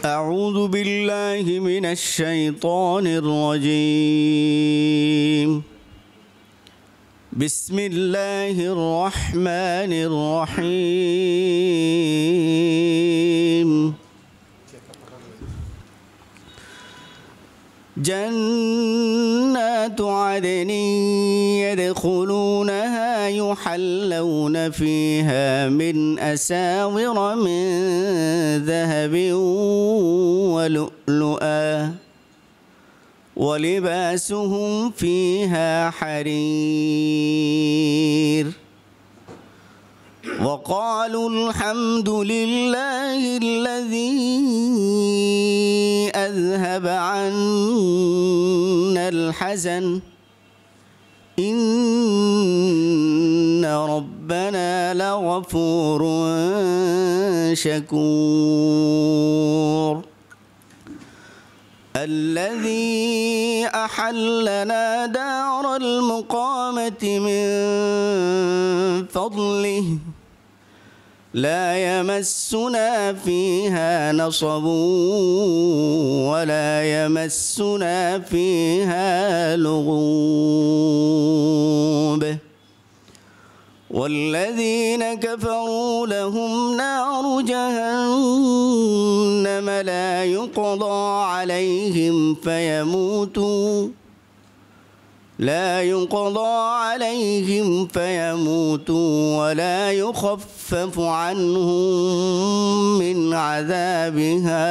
أعوذ بالله من الشيطان الرجيم بسم الله الرحمن الرحيم جنات عدن يدخلونها يحلون فيها من أساور من ذهب ولؤلؤا ولباسهم فيها حرير وقالوا الحمد لله الذي أذهب عنا الحزن إن ربنا لغفور شكور الذي أحلنا دار المقامة من فضله لا يمسنا فيها نصب ولا يمسنا فيها لغوب والذين كفروا لهم نار جهنم لا يقضى عليهم فيموتوا ولا يخفف عنهم من عذابها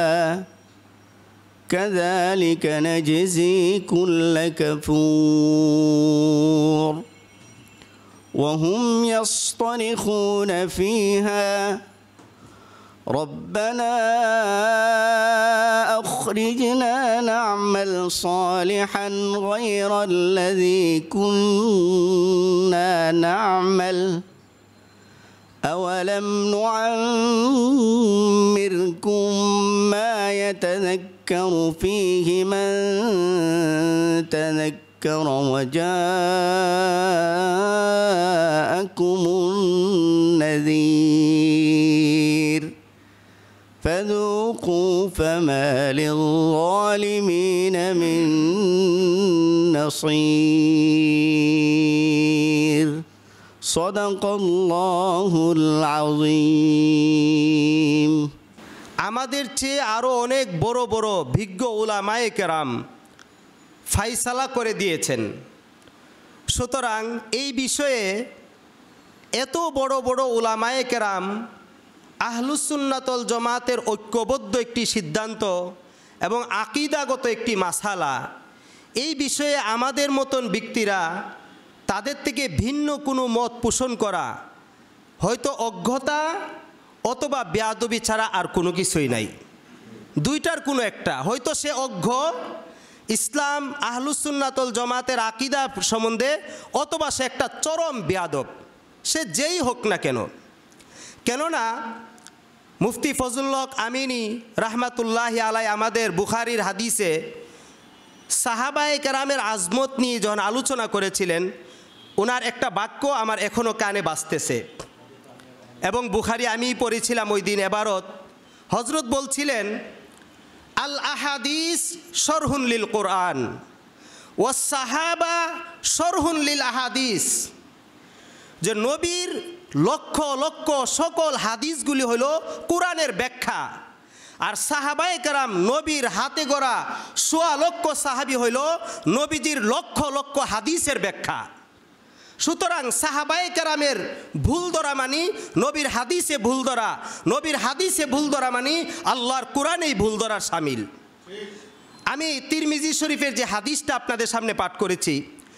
كذلك نجزي كل كفور وهم يصطرخون فيها ربنا أخرجنا نعمل صالحا غير الذي كنا نعمل أولم نعمركم ما يتذكر فيه من تذكر وجاءكم النذير فذوقوا فما للظالمين من نصير صدق الله العظيم আমাদের চেয়ে আরো অনেক বড় বড় বিজ্ঞ উলামায়ে কেরাম ফায়সালা করে দিয়েছেন। সুতরাং এই বিষয়ে এত বড় বড় উলামায়ে কেরাম আহলুস সুন্নাত ওয়াল জামাতের ঐক্যবদ্ধ একটি সিদ্ধান্ত এবং আকীদাগত একটি মাসালা, এই বিষয়ে আমাদের মতন ব্যক্তিরা তাদের থেকে ভিন্ন কোনো মত পোষণ করা হয়তো অজ্ঞতা অথবা বেয়াদবি ছাড়া আর কোনো কিছুই নাই। দুইটার কোনো একটা, হয়তো সে অজ্ঞ ইসলাম আহলুস সুন্নাত ওয়াল জামাতের আকীদা সম্বন্ধে, অথবা সে একটা চরম বেয়াদব, সে যেই হোক না কেন। কেননা মুফতি ফজলুল হক আমিনী রাহমাতুল্লাহি আলাই আমাদের বুখারীর হাদিসে সাহাবায়ে কেরামের আজমত নিয়ে যখন আলোচনা করেছিলেন, ওনার একটা বাক্য আমার এখনও কানে বাজতেছে এবং বুখারী আমি পড়েছিলাম ওই দিন এবারত। হজরত বলছিলেন, আল আহাদিস শরহুন লিল কোরআন ওয়াস সাহাবা শরহুন লিল আহাদিস, যে নবীর লক্ষ লক্ষ সকল হাদিসগুলি হলো কোরআনের ব্যাখ্যা, আর সাহাবায়ে কেরাম নবীর হাতে গড়া সোয়া লক্ষ সাহাবী হইল নবীজির লক্ষ লক্ষ হাদিসের ব্যাখ্যা। সুতরাং সাহাবায়ে কেরামের ভুল ধরা মানি নবীর হাদিসে ভুল ধরা, নবীর হাদিসে ভুল ধরা মানি আল্লাহর কোরআনেই ভুল ধরার শামিল। আমি তিরমিজি শরীফের যে হাদিসটা আপনাদের সামনে পাঠ করেছি,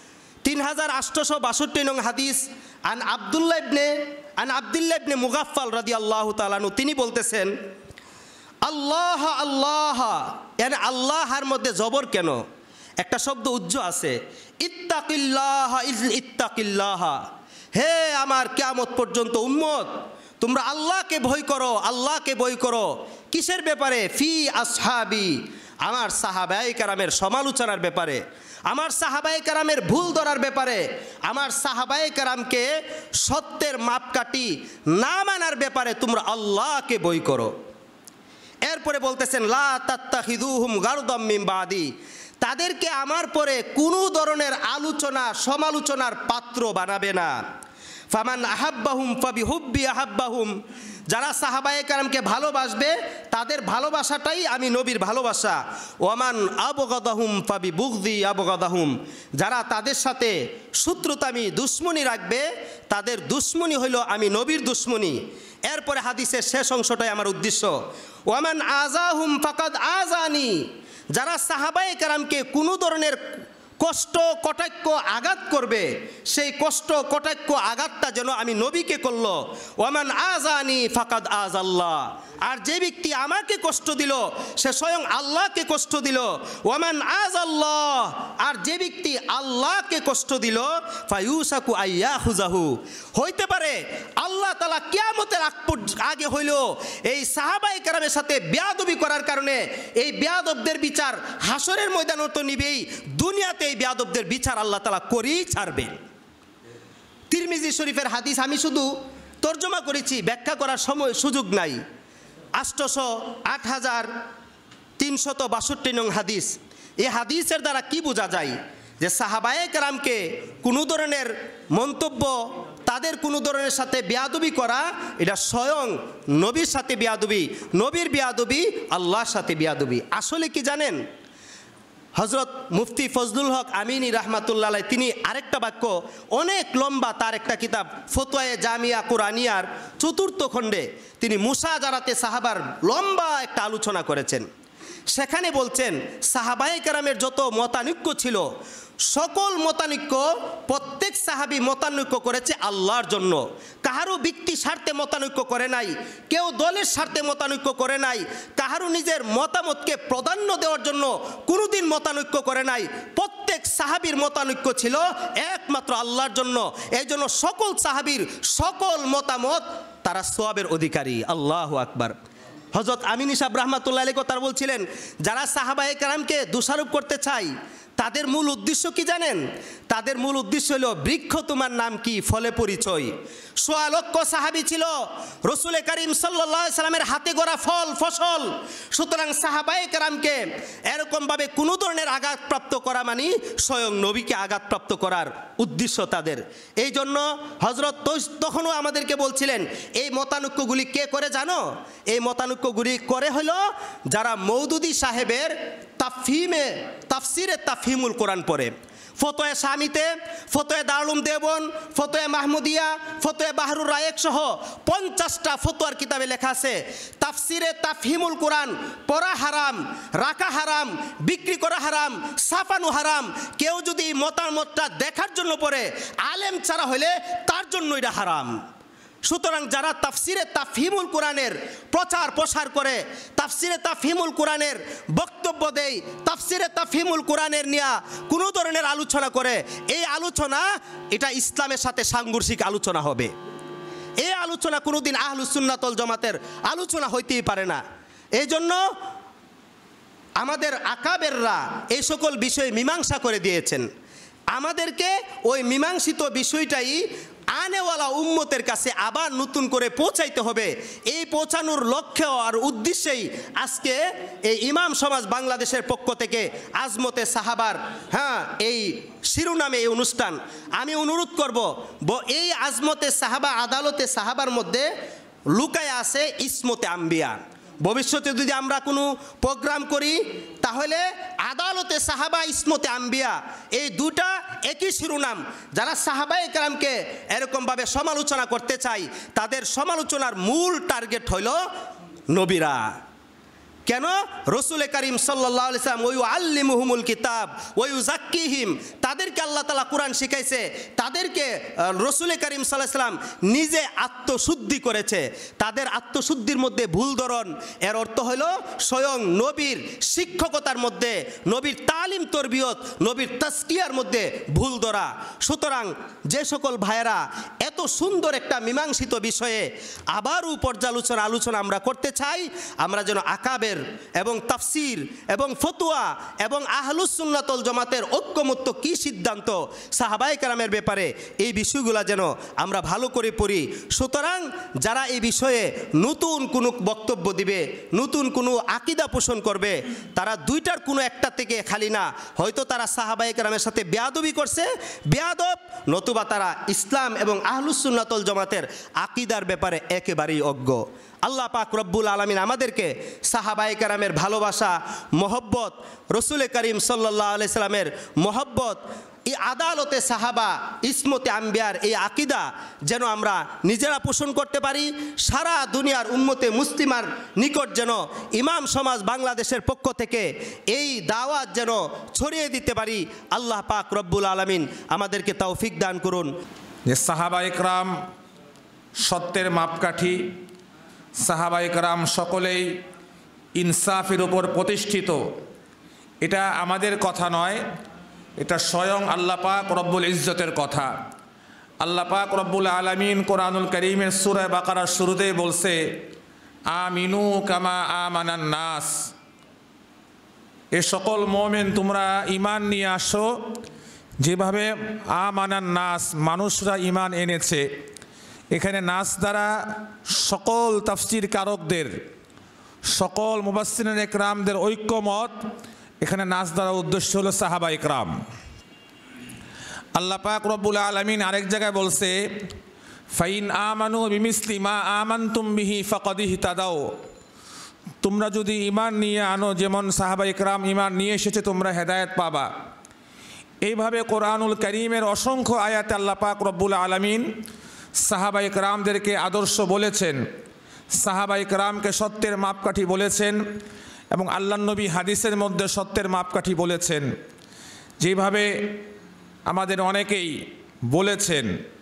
3862 নং হাদিস, আন আব্দুল্লাহ ইবনে মুগাফফাল রাদিয়াল্লাহু তাআলা আনহু, তিনি বলতেছেন, আল্লাহ আল্লাহ, মানে আল্লাহর মধ্যে জবর কেন? একটা শব্দ উজ্জ আছে, ইত্তাকিল্লাহ ইত্তাকিল্লাহ, হে আমার কিয়ামত পর্যন্ত উম্মত তোমরা আল্লাহকে ভয় করো, আল্লাহকে ভয় করো। কিসের ব্যাপারে? ফি আসহাবি, আমার সাহাবায়ে কেরামের সমালোচনার ব্যাপারে, আমার সাহাবায়ে কেরামের ভুল ধরার ব্যাপারে, আমার সাহাবায়ে কেরামকে সত্যের মাপকাঠি না মানার ব্যাপারে তোমরা আল্লাহকে ভয় করো। এরপরে বলতেছেন লা তাত্তাখিযুহুম গারদাম মিন বাদি, তাদেরকে আমার পরে কোনো ধরনের আলোচনা সমালোচনার পাত্র বানাবে না। ফামান আহাব্বাহুম ফাবিহুব্বি আহাব্বাহুম, যারা সাহাবায়ে কেরামকে ভালোবাসবে তাদের ভালোবাসাটাই আমি নবীর ভালোবাসা। ওয়ামান আবগাদাহুম ফাবিবুগদি আবগাদাহুম, যারা তাদের সাথে শত্রুতামি দুশ্মনী রাখবে তাদের দুশ্মনী হইল আমি নবীর দুশ্মনী। এরপরে হাদিসের শেষ অংশটাই আমার উদ্দেশ্য। ওয়ামান আযাহুম ফাকাদ আযানি, যারা সাহাবায়ে কেরামকে কোনো ধরনের কষ্ট কটাক্ষ আঘাত করবে সেই কষ্ট কটাক্ষ আঘাতটা যেন আমি নবীকে করলো। ওয়ামান আযানি ফাকাদ আযাল্লাহ, আর যে ব্যক্তি আমাকে কষ্ট দিল সে স্বয়ং আল্লাহকে কষ্ট দিল। ওয়ামান আযাল্লাহ, আর যে ব্যক্তি আল্লাহকে কষ্ট দিল ফায়ুসাকু আইয়াহুজাহু, হইতে পারে আল্লাহ তাআলা কিয়ামতের আগে হইল এই সাহাবায়ে কেরামের সাথে বেয়াদবি করার কারণে এই বেয়াদবদের বিচার হাসরের ময়দানে তো নিবেই, দুনিয়াতে এই বেয়াদবদের বিচার আল্লাহ তাআলা করেই ছাড়বেন। তিরমিজি শরীফের হাদিস আমি শুধু তর্জমা করেছি, ব্যাখ্যা করার সময় সুযোগ নাই। 8362 নং হাদিস। এই হাদিসের দ্বারা কি বোঝা যায় যে সাহাবায়ে কেরামকে কোনো ধরনের মন্তব্য, তাদের কোনো ধরনের সাথে বেয়াদবি করা এটা স্বয়ং নবীর সাথে বেয়াদবি, নবীর বেয়াদবি আল্লাহর সাথে বেয়াদবি। আসলে কি জানেন, হযরত মুফতি ফজলুল হক আমিনী রাহমাতুল্লাহ আলাইহি তিনি আরেকটা বাক্য, অনেক লম্বা তার একটা কিতাব ফতোয়ায়ে জামিয়া কুরআনিয়ার 4th খণ্ডে তিনি মুসাজারাতে সাহাবার লম্বা একটা আলোচনা করেছেন। সেখানে বলছেন সাহাবায়ে কেরামের যত মতানৈক্য ছিল সকল মতানৈক্য প্রত্যেক সাহাবী মতানৈক্য করেছে আল্লাহর জন্য, কাহারও ব্যক্তি স্বার্থে মতানৈক্য করে নাই, কেউ দলের স্বার্থে মতানৈক্য করে নাই, কাহারও নিজের মতামতকে প্রাধান্য দেওয়ার জন্য কোনোদিন মতানৈক্য করে নাই। প্রত্যেক সাহাবীর মতানৈক্য ছিল একমাত্র আল্লাহর জন্য। এই জন্য সকল সাহাবীর সকল মতামত তারা সওয়াবের অধিকারী। আল্লাহু আকবার। হযরত আমিনী সাহেব রাহমাতুল্লাহ আলাইহি কথা বলছিলেন, যারা সাহাবায়ে কেরামকে দোষারোপ করতে চায় তাদের মূল উদ্দেশ্য কি জানেন? তাদের মূল উদ্দেশ্য হলো বৃক্ষ তোমার নাম কি, ফলে পরিচয়। ১৬ লক্ষ সাহাবী ছিল, রাসূল করিম সাল্লাল্লাহু আলাইহি সাল্লামের হাতে গড়া ফল ফসল। সুতরাং সাহাবায়ে কেরামকে এরকমভাবে কোনো ধরনের আঘাতপ্রাপ্ত করা মানে স্বয়ং নবীকে আঘাতপ্রাপ্ত করার উদ্দেশ্য তাদের। এই জন্য হযরত তখনও আমাদেরকে বলছিলেন এই মতানৈক্যগুলি কে করে জানো? এই মতানৈক্যগুলি করে হলো যারা মওদুদী সাহেবের তাফসিরে তাফহিমুল কোরআন পড়ে। ফতোয়া শামিতে, ফতোয়া দারুল দেওবন্দ, ফতোয়া মাহমুদিয়া, ফতোয়া বাহরুর রায়েক সহ 50টা ফতোয়ার কিতাবে লেখা আছে তাফসিরে তাফহিমুল কোরআন পড়া হারাম, রাখা হারাম, বিক্রি করা হারাম, ছাপানো হারাম। কেউ যদি মতামতটা দেখার জন্য পড়ে আলেম ছাড়া হলে তার জন্য এটা হারাম। সুতরাং যারা তাফসিরে তাফহিমুল কোরআনের প্রচার প্রসার করে, তাফসিরে তাফহিমুল কোরআনের বক্তব্য দেয়, তাফসিরে তাফহিমুল কোরআনের নিয়ে কোনো ধরনের আলোচনা করে, এই আলোচনা এটা ইসলামের সাথে সাংঘর্ষিক আলোচনা হবে। এই আলোচনা কোনোদিন আহলুস সুন্নাত ওয়াল জামাতের আলোচনা হইতেই পারে না। এই জন্য আমাদের আকাবেররা এই সকল বিষয়ে মীমাংসা করে দিয়েছেন। আমাদেরকে ওই মীমাংসিত বিষয়টাই আনেওয়ালা উম্মতের কাছে আবার নতুন করে পৌঁছাইতে হবে। এই পৌঁছানোর লক্ষ্য আর উদ্দেশ্যেই আজকে এই ইমাম সমাজ বাংলাদেশের পক্ষ থেকে আজমতে সাহাবার এই শিরোনামে এই অনুষ্ঠান। আমি অনুরোধ করব এই আজমতে সাহাবা আদালতে সাহাবার মধ্যে লুকায় আছে ইসমতে আম্বিয়া। ভবিষ্যতে যদি আমরা কোনো প্রোগ্রাম করি তাহলে আদালতে সাহাবা ইসমতে আম্বিয়া এই দুটা একই শিরোনাম। যারা সাহাবায়ে কেরামকে এরকমভাবে সমালোচনা করতে চায় তাদের সমালোচনার মূল টার্গেট হইল নবীরা। কেন? রাসূল করিম সাল্লাল্লাহু আলাইহি ওয়াসাল্লাম ওয়ায়ুআল্লিমুহুমুল কিতাব ওয়ায়ুযাক্কিহিম, তাদেরকে আল্লাহ তাআলা কোরআন শিখাইছে, তাদেরকে রাসূল করিম সাল্লাল্লাহু আলাইহি ওয়াসাল্লাম নিজে আত্মশুদ্ধি করেছে। তাদের আত্মশুদ্ধির মধ্যে ভুল ধরন, এর অর্থ হলো স্বয়ং নবীর শিক্ষকতার মধ্যে, নবীর তালিম তরবিয়ত, নবীর তাজকিয়ার মধ্যে ভুল ধরা। সুতরাং যে সকল ভাইয়েরা এত সুন্দর একটা মীমাংসিত বিষয়ে আবারও পর্যালোচনা আলোচনা আমরা করতে চাই, আমরা যেন আকাবের এবং তাফসির এবং ফতোয়া এবং আহলুস সুন্নাত ওয়াল জামাতের ঐক্যমত্য কী সিদ্ধান্ত সাহাবায়ে কেরামের ব্যাপারে, এই বিষয়গুলো যেন আমরা ভালো করে পড়ি। সুতরাং যারা এই বিষয়ে নতুন কোনো বক্তব্য দিবে, নতুন কোনো আকীদা পোষণ করবে, তারা দুইটার কোনো একটা থেকে খালি না, হয়তো তারা সাহাবায়ে কেরামের সাথে বেয়াদবি করছে, বেয়াদব, নতুবা তারা ইসলাম এবং আহলুস সুন্নাত ওয়াল জামাতের আকীদার ব্যাপারে একেবারেই অজ্ঞ। আল্লাহ পাক রব্বুল আলামিন আমাদেরকে সাহাবায়ে কেরামের ভালোবাসা, মহব্বত, রসুল করিম সাল্লাল্লাহু আলাইহি সাল্লামের মহব্বত, এই আদালতে সাহাবা, ইসমতে আম্বিয়ার এই আকীদা যেন আমরা নিজেরা পোষণ করতে পারি। সারা দুনিয়ার উম্মতে মুসলিমার নিকট যেন ইমাম সমাজ বাংলাদেশের পক্ষ থেকে এই দাওয়াত যেন ছড়িয়ে দিতে পারি। আল্লাহ পাক রব্বুল আলামিন আমাদেরকে তৌফিক দান করুন। যে সাহাবায়ে কেরাম সত্যের মাপকাঠি, সাহাবায়ে কেরাম সকলেই ইনসাফের উপর প্রতিষ্ঠিত, এটা আমাদের কথা নয়, এটা স্বয়ং আল্লাহ পাক রব্বুল ইজ্জতের কথা। আল্লাহ পাক রব্বুল আলামিন কোরআনুল কারীমের সূরা বাকারার শুরুতেই বলছে, আমিনু কামা আমানান নাস, এ সকল মুমিন তোমরা ঈমান নিয়ে আসো যেভাবে আমানান নাস, মানুষরা ঈমান এনেছে। এখানে নাস দ্বারা সকল তাফসীর কারকদের, সকল মুফাসসিরিন ইকরামদের ঐক্যমত, এখানে নাস দ্বারা উদ্দেশ্য হলো সাহাবায়ে কেরাম। আল্লাহ পাক রব্বুল আলামিন আরেক জায়গায় বলছে, ফাইন আমানু বিমিসলি মা আমানতুম বিহি ফাকাদ ইহতাদাও, তোমরা যদি ঈমান নিয়ে আনো যেমন সাহাবায়ে কেরাম ঈমান নিয়ে এসেছে তোমরা হেদায়েত পাবা। এইভাবে কোরআনুল কারীমের অসংখ্য আয়াতে আল্লাহ পাক রব্বুল আলামিন সাহাবায়ে কেরামদেরকে আদর্শ বলেছেন, সাহাবায়ে কেরামকে সত্যের মাপকাঠি বলেছেন, এবং আল্লাহর নবী হাদিসের মধ্যে সত্যের মাপকাঠি বলেছেন। যেভাবে আমাদের অনেকেই বলেছেন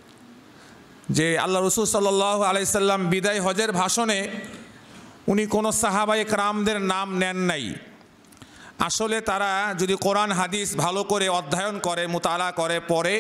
যে আল্লাহ রাসূল সাল্লাল্লাহু আলাইহি সাল্লাম বিদায় হজের ভাষণে উনি কোনো সাহাবায়ে কেরামদের নাম নেন নাই। আসলে তারা যদি কোরআন হাদিস ভালো করে অধ্যয়ন করে, মুতালা করে, পড়ে,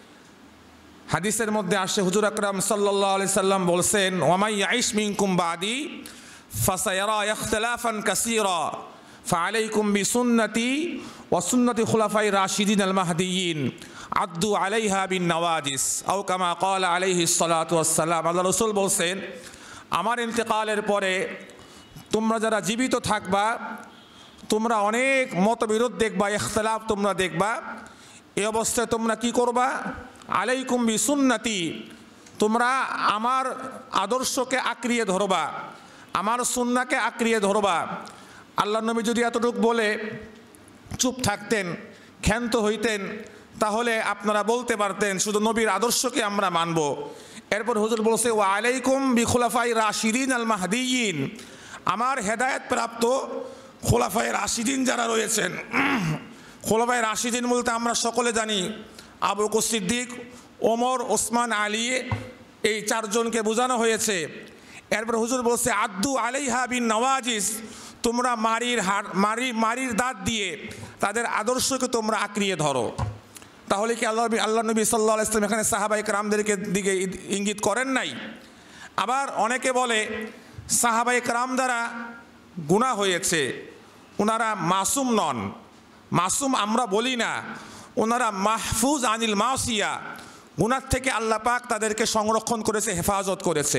হাদিসের মধ্যে আসে হুজুর আকরাম সাল্লাল্লাহু আলাইহি সাল্লাম বলছেন, ওয়ামাই ইয়াইশ মিনকুম বাদি ফাসায়ারা ইখতিলাফান কাসীরা ফাআলাইকুম বিসুন্নতি ওয়া সুন্নতি খুলাফায়ে রাশিদিন আল মাহদিয়িন আদ্দু আলাইহা বিন নওয়াজিস আও কামা ক্বালা আলাইহিস সালাতু ওয়াস সালাম। আল্লাহ রাসূল বলছেন, আমার ইন্তেকালের পরে তোমরা যারা জীবিত থাকবা তোমরা অনেক মতবিরোধ দেখবা, ইখতিলাফ তোমরা দেখবা। এই অবস্থায় তোমরা কি করবা? আলাইকুম বিসুন্নতি, তোমরা আমার আদর্শকে আঁকড়িয়ে ধরবা, আমার সুন্নাহকে আঁকড়িয়ে ধরবা। আল্লাহ নবী যদি এতটুকু বলে চুপ থাকতেন, ক্ষান্ত হইতেন, তাহলে আপনারা বলতে পারতেন শুধু নবীর আদর্শকে আমরা মানব। এরপর হুজুর বলছে, ওয়া আলাইকুম বিখুলাফাই রাশিদিন আল মাহদিয়িন, আমার হেদায়েত প্রাপ্ত খোলাফায়ে রাশিদিন যারা রয়েছেন, খোলাফায়ে রাশিদিন বলতে আমরা সকলে জানি আবু বকর সিদ্দিক, ওমর, ওসমান, আলী, এই চারজনকে বোঝানো হয়েছে। এরপর হুজুর বলছে, আদ্দু আলাইহা বিন নওয়াজিস, তোমরা মারির দাঁত দিয়ে তাদের আদর্শকে তোমরা আঁকড়িয়ে ধরো। তাহলে কি আল্লাহ নবী সাল্লাল্লাহু আলাইহি ওয়াসাল্লাম এখানে সাহাবায়ে কেরামদেরকে দিকে ইঙ্গিত করেন নাই? আবার অনেকে বলে সাহাবায়ে কেরাম দ্বারা গুনাহ হয়েছে, ওনারা মাসুম নন। মাসুম আমরা বলি না, ওনারা মাহফুজ আনিল মাসিয়া, গুনাহ থেকে আল্লাহ পাক তাদেরকে সংরক্ষণ করেছে, হেফাজত করেছে।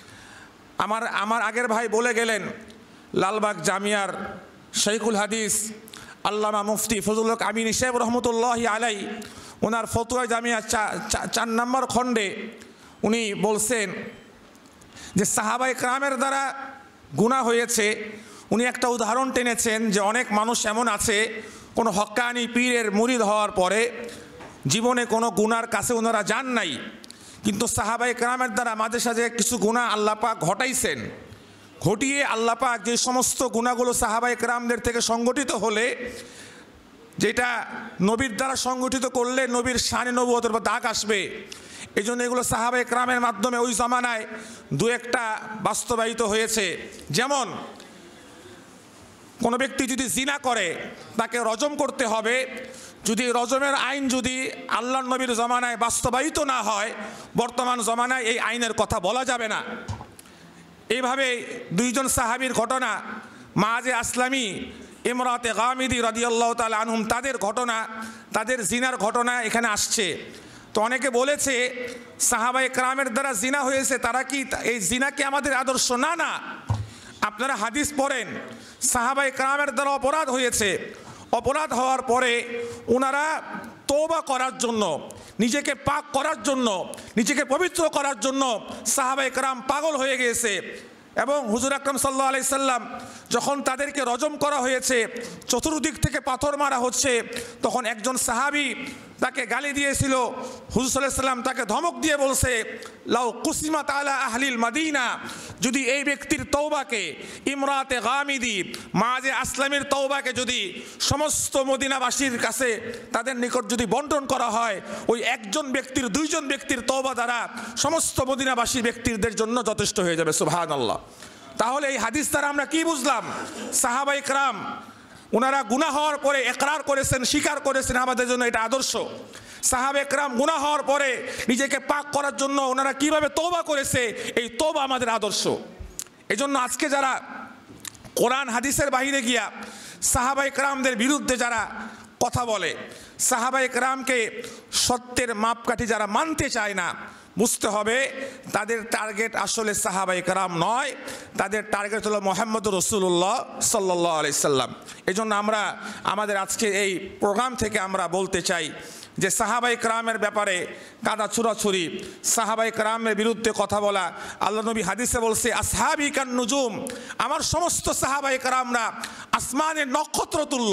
আমার আগের ভাই বলে গেলেন, লালবাগ জামিয়ার শাইখুল হাদিস আল্লামা মুফতি ফজলুল হক আমিনী সাহেব রহমতুল্লাহি আলাই, ওনার ফতোয়া জামিয়া 4 নম্বর খণ্ডে উনি বলছেন যে সাহাবায়ে কেরামের দ্বারা গুনাহ হয়েছে। উনি একটা উদাহরণ টেনেছেন যে অনেক মানুষ এমন আছে, কোনো হক্কানি পীরের মুরিদ হওয়ার পরে জীবনে কোনো গুনার কাছে ওনারা যান নাই, কিন্তু সাহাবায়ে কেরামের দ্বারা মাঝে সাঝে কিছু গুনাহ আল্লাহ পাক ঘটাইছেন। ঘটিয়ে আল্লাহ পাক যে সমস্ত গুনাহগুলো সাহাবায়ে কেরামদের থেকে সংগঠিত হলে, যেটা নবীর দ্বারা সংগঠিত করলে নবীর শানে নবুয়তের উপর দাগ আসবে, এই জন্য এগুলো সাহাবায়ে কেরামের মাধ্যমে ওই জামানায় দু একটা বাস্তবায়িত হয়েছে। যেমন কোনো ব্যক্তি যদি জিনা করে তাকে রজম করতে হবে, যদি রজমের আইন যদি আল্লাহর নবীর জামানায় বাস্তবায়িত না হয়, বর্তমান জামানায় এই আইনের কথা বলা যাবে না। এইভাবে 2 জন সাহাবীর ঘটনা মাআজে আসলামী, ইমরাতে গামিদি রাদিয়াল্লাহু তাআলা আনহুম, তাদের ঘটনা, তাদের জিনার ঘটনা এখানে আসছে। তো অনেকে বলেছে সাহাবায়ে কেরামের দ্বারা জিনা হয়েছে, তারা কি এই জিনা কি আমাদের আদর্শ? না, না, আপনারা হাদিস পড়েন, সাহাবায়ে কেরামের দ্বারা অপরাধ হয়েছে, অপরাধ হওয়ার পরে ওনারা তওবা করার জন্য, নিজেকে পাক করার জন্য, নিজেকে পবিত্র করার জন্য সাহাবায়ে কেরাম পাগল হয়ে গিয়েছে। এবং হুজুর আকরাম সাল্লাল্লাহু আলাইহি সাল্লাম যখন তাদেরকে রজম করা হয়েছে, চতুর্দিক থেকে পাথর মারা হচ্ছে, তখন একজন সাহাবী তাকে গালি দিয়েছিল। হুজুর সাল্লাল্লাহু আলাইহি সাল্লাম তাকে ধমক দিয়ে বলছে, লাউ কুসিমাত আলা আহলিল মাদিনা, যদি এই ব্যক্তির তওবাকে, ইমরাতে গামিদি মাআজে আসলামের তওবাকে যদি সমস্ত মদিনাবাসীর কাছে তাদের নিকট যদি বন্টন করা হয়, ওই একজন ব্যক্তির, দুইজন ব্যক্তির তওবা দ্বারা সমস্ত মদিনাবাসী ব্যক্তিদের জন্য যথেষ্ট হয়ে যাবে। সুবহানাল্লাহ। তাহলে এই হাদিস দ্বারা আমরা কি বুঝলাম? সাহাবায়ে কেরাম ওনারা গুনাহ হওয়ার পরে ইকরার করেছেন, স্বীকার করেছেন, আমাদের জন্য এটা আদর্শ। সাহাবায়ে কেরাম গুনাহ হওয়ার পরে নিজেকে পাক করার জন্য ওনারা কিভাবে তওবা করেছে, এই তওবা আমাদের আদর্শ। এজন্য আজকে যারা কোরআন হাদিসের বাইরে গিয়া সাহাবায়ে কেরামদের বিরুদ্ধে যারা কথা বলে, সাহাবায়ে কেরামকে সত্যের মাপকাঠি যারা মানতে চায় না, বুঝতে হবে তাদের টার্গেট আসলে সাহাবায়ে কেরাম নয়, তাদের টার্গেট হলো মুহাম্মদুর রাসূলুল্লাহ সাল্লাল্লাহু আলাইহি সাল্লাম। এজন্য আমরা আমাদের আজকে এই প্রোগ্রাম থেকে আমরা বলতে চাই যে সাহাবায়ে কেরামের ব্যাপারে কাদা ছুড়াছুরি, সাহাবায়ে কেরামের বিরুদ্ধে কথা বলা, আল্লাহ নবী হাদিসে বলছে আসহাবি কান নুজুম, আমার সমস্ত সাহাবায়ে কেরামরা আসমানের নক্ষত্র তুল্য।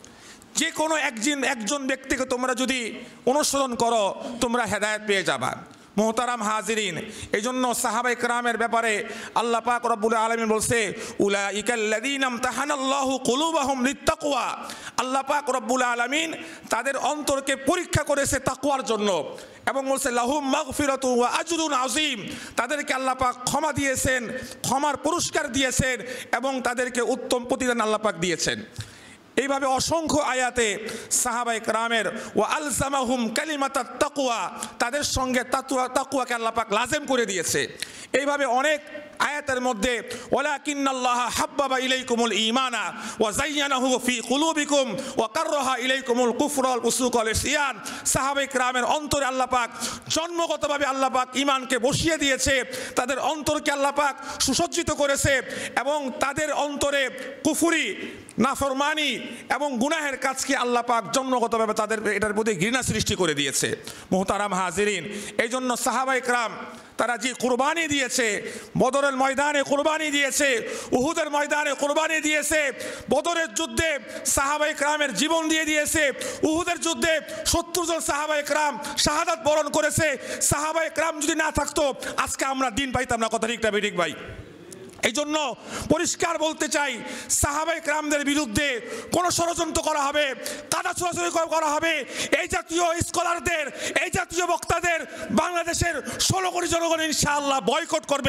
যে কোনো একজন ব্যক্তিকে তোমরা যদি অনুসরণ করো তোমরা হেদায়েত পেয়ে যাবা। মোহতারাম হাজিরিন, এই জন্য সাহাবায়ে কেরামের ব্যাপারে আল্লাহ পাক রব্বুল আলামিন বলছে উলাইকাল্লাযীনা ইমতাহানাল্লাহু কুলুবাহুম লিত্তাকওয়া, আল্লাহ পাক রব্বুল আলামিন তাদের অন্তরকে পরীক্ষা করেছে তাকওয়ার জন্য, এবং বলছে লাহুম মাগফিরাতু ওয়া আজরুন আযীম, তাদেরকে আল্লাহ পাক ক্ষমা দিয়েছেন, ক্ষমার পুরস্কার দিয়েছেন, এবং তাদেরকে উত্তম প্রতিদান আল্লাহ পাক দিয়েছেন। এইভাবে অসংখ্য আয়াতে সাহাবায়ে কেরামের ওয়া আলজামাহুম কালিমাতাত তাকওয়া, তাদের সঙ্গে তাকওয়াকে আল্লাহ পাক লাজেম করে দিয়েছে। এইভাবে অনেক আয়াতের মধ্যে ওয়ালাকিন্নাল্লাহা হাব্বাবা ইলাইকুমুল ঈমানা ওয়া যায়্যানাহু ফি কুলুবিকুম ওয়া কাররাহা ইলাইকুমুল কুফরা ওয়াল ফুসুক ওয়াল ইসয়ান, সাহাবায়ে কেরামের অন্তরে আল্লাহ পাক জন্মগতভাবে আল্লাহ পাক ঈমানকে বসিয়ে দিয়েছে, তাদের অন্তরকে আল্লাহ পাক সুসজ্জিত করেছে, এবং তাদের অন্তরে কুফরি, নাফরমানি এবং গুনাহের কাজকে আল্লাহ পাক জন্মগতভাবে তাদের এটার প্রতি ঘৃণা সৃষ্টি করে দিয়েছে। মুহতারাম হাজিরিন, এই জন্য সাহাবায়ে কেরাম তারা যে কুরবানি দিয়েছে, বদরের ময়দানে কুরবানি দিয়েছে, উহুদের ময়দানে কুরবানি দিয়েছে, বদরের যুদ্ধে সাহাবায়ে কেরামের জীবন দিয়ে দিয়েছে, উহুদের যুদ্ধে 70 জন সাহাবায়ে কেরাম শাহাদাত বরণ করেছে। সাহাবায়ে কেরাম যদি না থাকতো আজকে আমরা দিন পাইতাম না। কথা ঠিক না ঠিক ভাই? এই জন্য পরিষ্কার বলতে চাই, সাহাবায়ে কেরামদের বিরুদ্ধে কোনো ষড়যন্ত্র করা হবে, কাদা ছোড়াছুড়ি করা হবে, এই জাতীয় স্কলারদের, এই জাতীয় বক্তাদের বাংলাদেশের 16 কোটি জনগণ ইনশাআল্লাহ বয়কট করবে।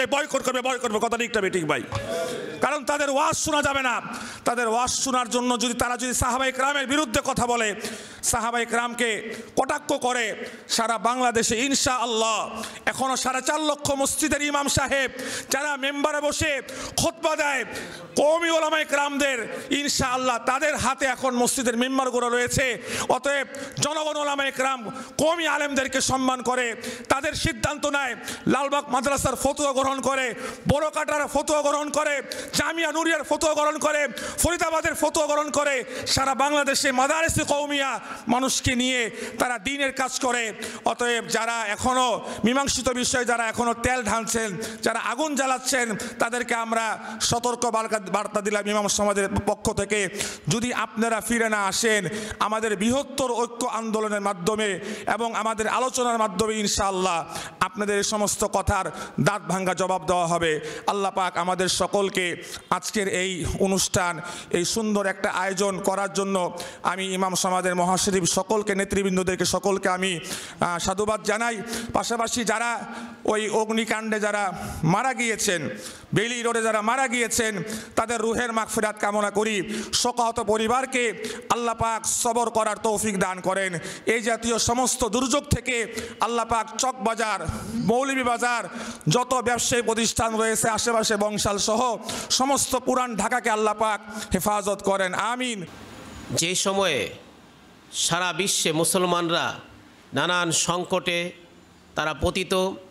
কথা ঠিক না ঠিক ভাই? কারণ তাদের ওয়াজ শোনা যাবে না। তাদের ওয়াজ শোনার জন্য তারা যদি সাহাবায়ে কেরামের বিরুদ্ধে কথা বলে, সাহাবায়ে কেরামকে কটাক্ষ করে, সারা বাংলাদেশে ইনশাআল্লাহ এখনো 4.5 লক্ষ মসজিদের ইমাম সাহেব যারা মেম্বারে বসে খুতবা দেয়, কওমি উলামায়ে কেরামদের ইনশাআল্লাহ তাদের হাতে এখন মসজিদের মেম্বারগুলো রয়েছে। অতএব জনগণ উলামায়ে কেরাম কওমি আলেমদেরকে সম্মান করে, তাদের সিদ্ধান্ত নেয়, লালবাগ মাদ্রাসার ফতোয়া গ্রহণ করে, বড়কাটার ফতোয়া গ্রহণ করে, জামিয়া নুরিয়ার ফতোয়া গ্রহণ করে, ফরিদাবাদের ফতোয়া গ্রহণ করে, সারা বাংলাদেশে মাদারিসে কওমিয়া মানুষকে নিয়ে তারা দ্বীনের কাজ করে। অতএব যারা এখনো মীমাংসিত বিষয়ে যারা এখনো তেল ঢালছেন, যারা আগুন জ্বালাচ্ছেন, তাদেরকে আমরা সতর্ক বার্তা দিলাম ইমাম সমাজের পক্ষ থেকে, যদি আপনারা ফিরে না আসেন আমাদের বৃহত্তর ঐক্য আন্দোলনের মাধ্যমে এবং আমাদের আলোচনার মাধ্যমে ইনশাআল্লাহ আপনাদের এই সমস্ত কথার দাঁত ভাঙ্গা জবাব দেওয়া হবে। আল্লাহ পাক আমাদের সকলকে আজকের এই অনুষ্ঠান, এই সুন্দর একটা আয়োজন করার জন্য আমি ইমাম সমাজের মহাশরিফ সকলকে, নেতৃবৃন্দদেরকে সকলকে আমি সাধুবাদ জানাই। পাশাপাশি যারা ওই অগ্নিকাণ্ডে যারা মারা গিয়েছেন, বেলি রোডে যারা মারা গিয়েছেন, তাদের রুহের মাগফিরাত কামনা করি। শোকাহত পরিবারকে আল্লাহ পাক সবর করার তৌফিক দান করেন। এই জাতীয় সমস্ত দুর্যোগ থেকে আল্লাহ পাক চকবাজার, মৌলভীবাজার, যত ব্যবসায়ী প্রতিষ্ঠান রয়েছে আশেপাশে বংশাল সহ সমস্ত পুরান ঢাকাকে আল্লাহ পাক হেফাজত করেন, আমিন। যে সময়ে সারা বিশ্বে মুসলমানরা নানান সংকটে তারা পতিত,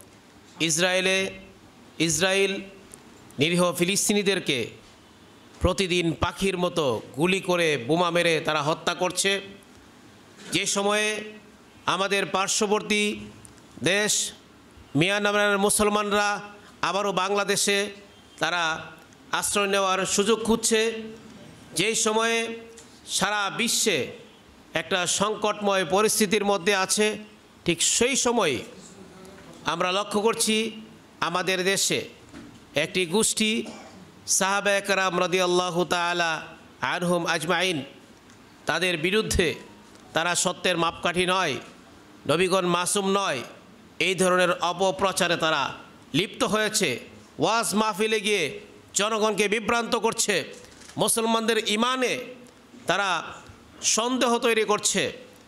ইসরায়েল নিরীহ ফিলিস্তিনিদেরকে প্রতিদিন পাখির মতো গুলি করে বোমা মেরে তারা হত্যা করছে, যে সময়ে আমাদের পার্শ্ববর্তী দেশ মিয়ানমারের মুসলমানরা আবারও বাংলাদেশে তারা আশ্রয় নেওয়ার সুযোগ খুঁজছে, যেই সময়ে সারা বিশ্বে একটা সংকটময় পরিস্থিতির মধ্যে আছে, ঠিক সেই সময় আমরা লক্ষ্য করছি আমাদের দেশে একটি গোষ্ঠী সাহাবায়ে কেরাম রাদিয়াল্লাহু তাআলা আনহুম আজমাইন, তাদের বিরুদ্ধে তারা সত্যের মাপকাঠি নয়, নবীগণ মাসুম নয়, এই ধরনের অপপ্রচারে তারা লিপ্ত হয়েছে। ওয়াজ মাহফিলে গিয়ে জনগণকে বিভ্রান্ত করছে, মুসলমানদের ইমানে তারা সন্দেহ তৈরি করছে।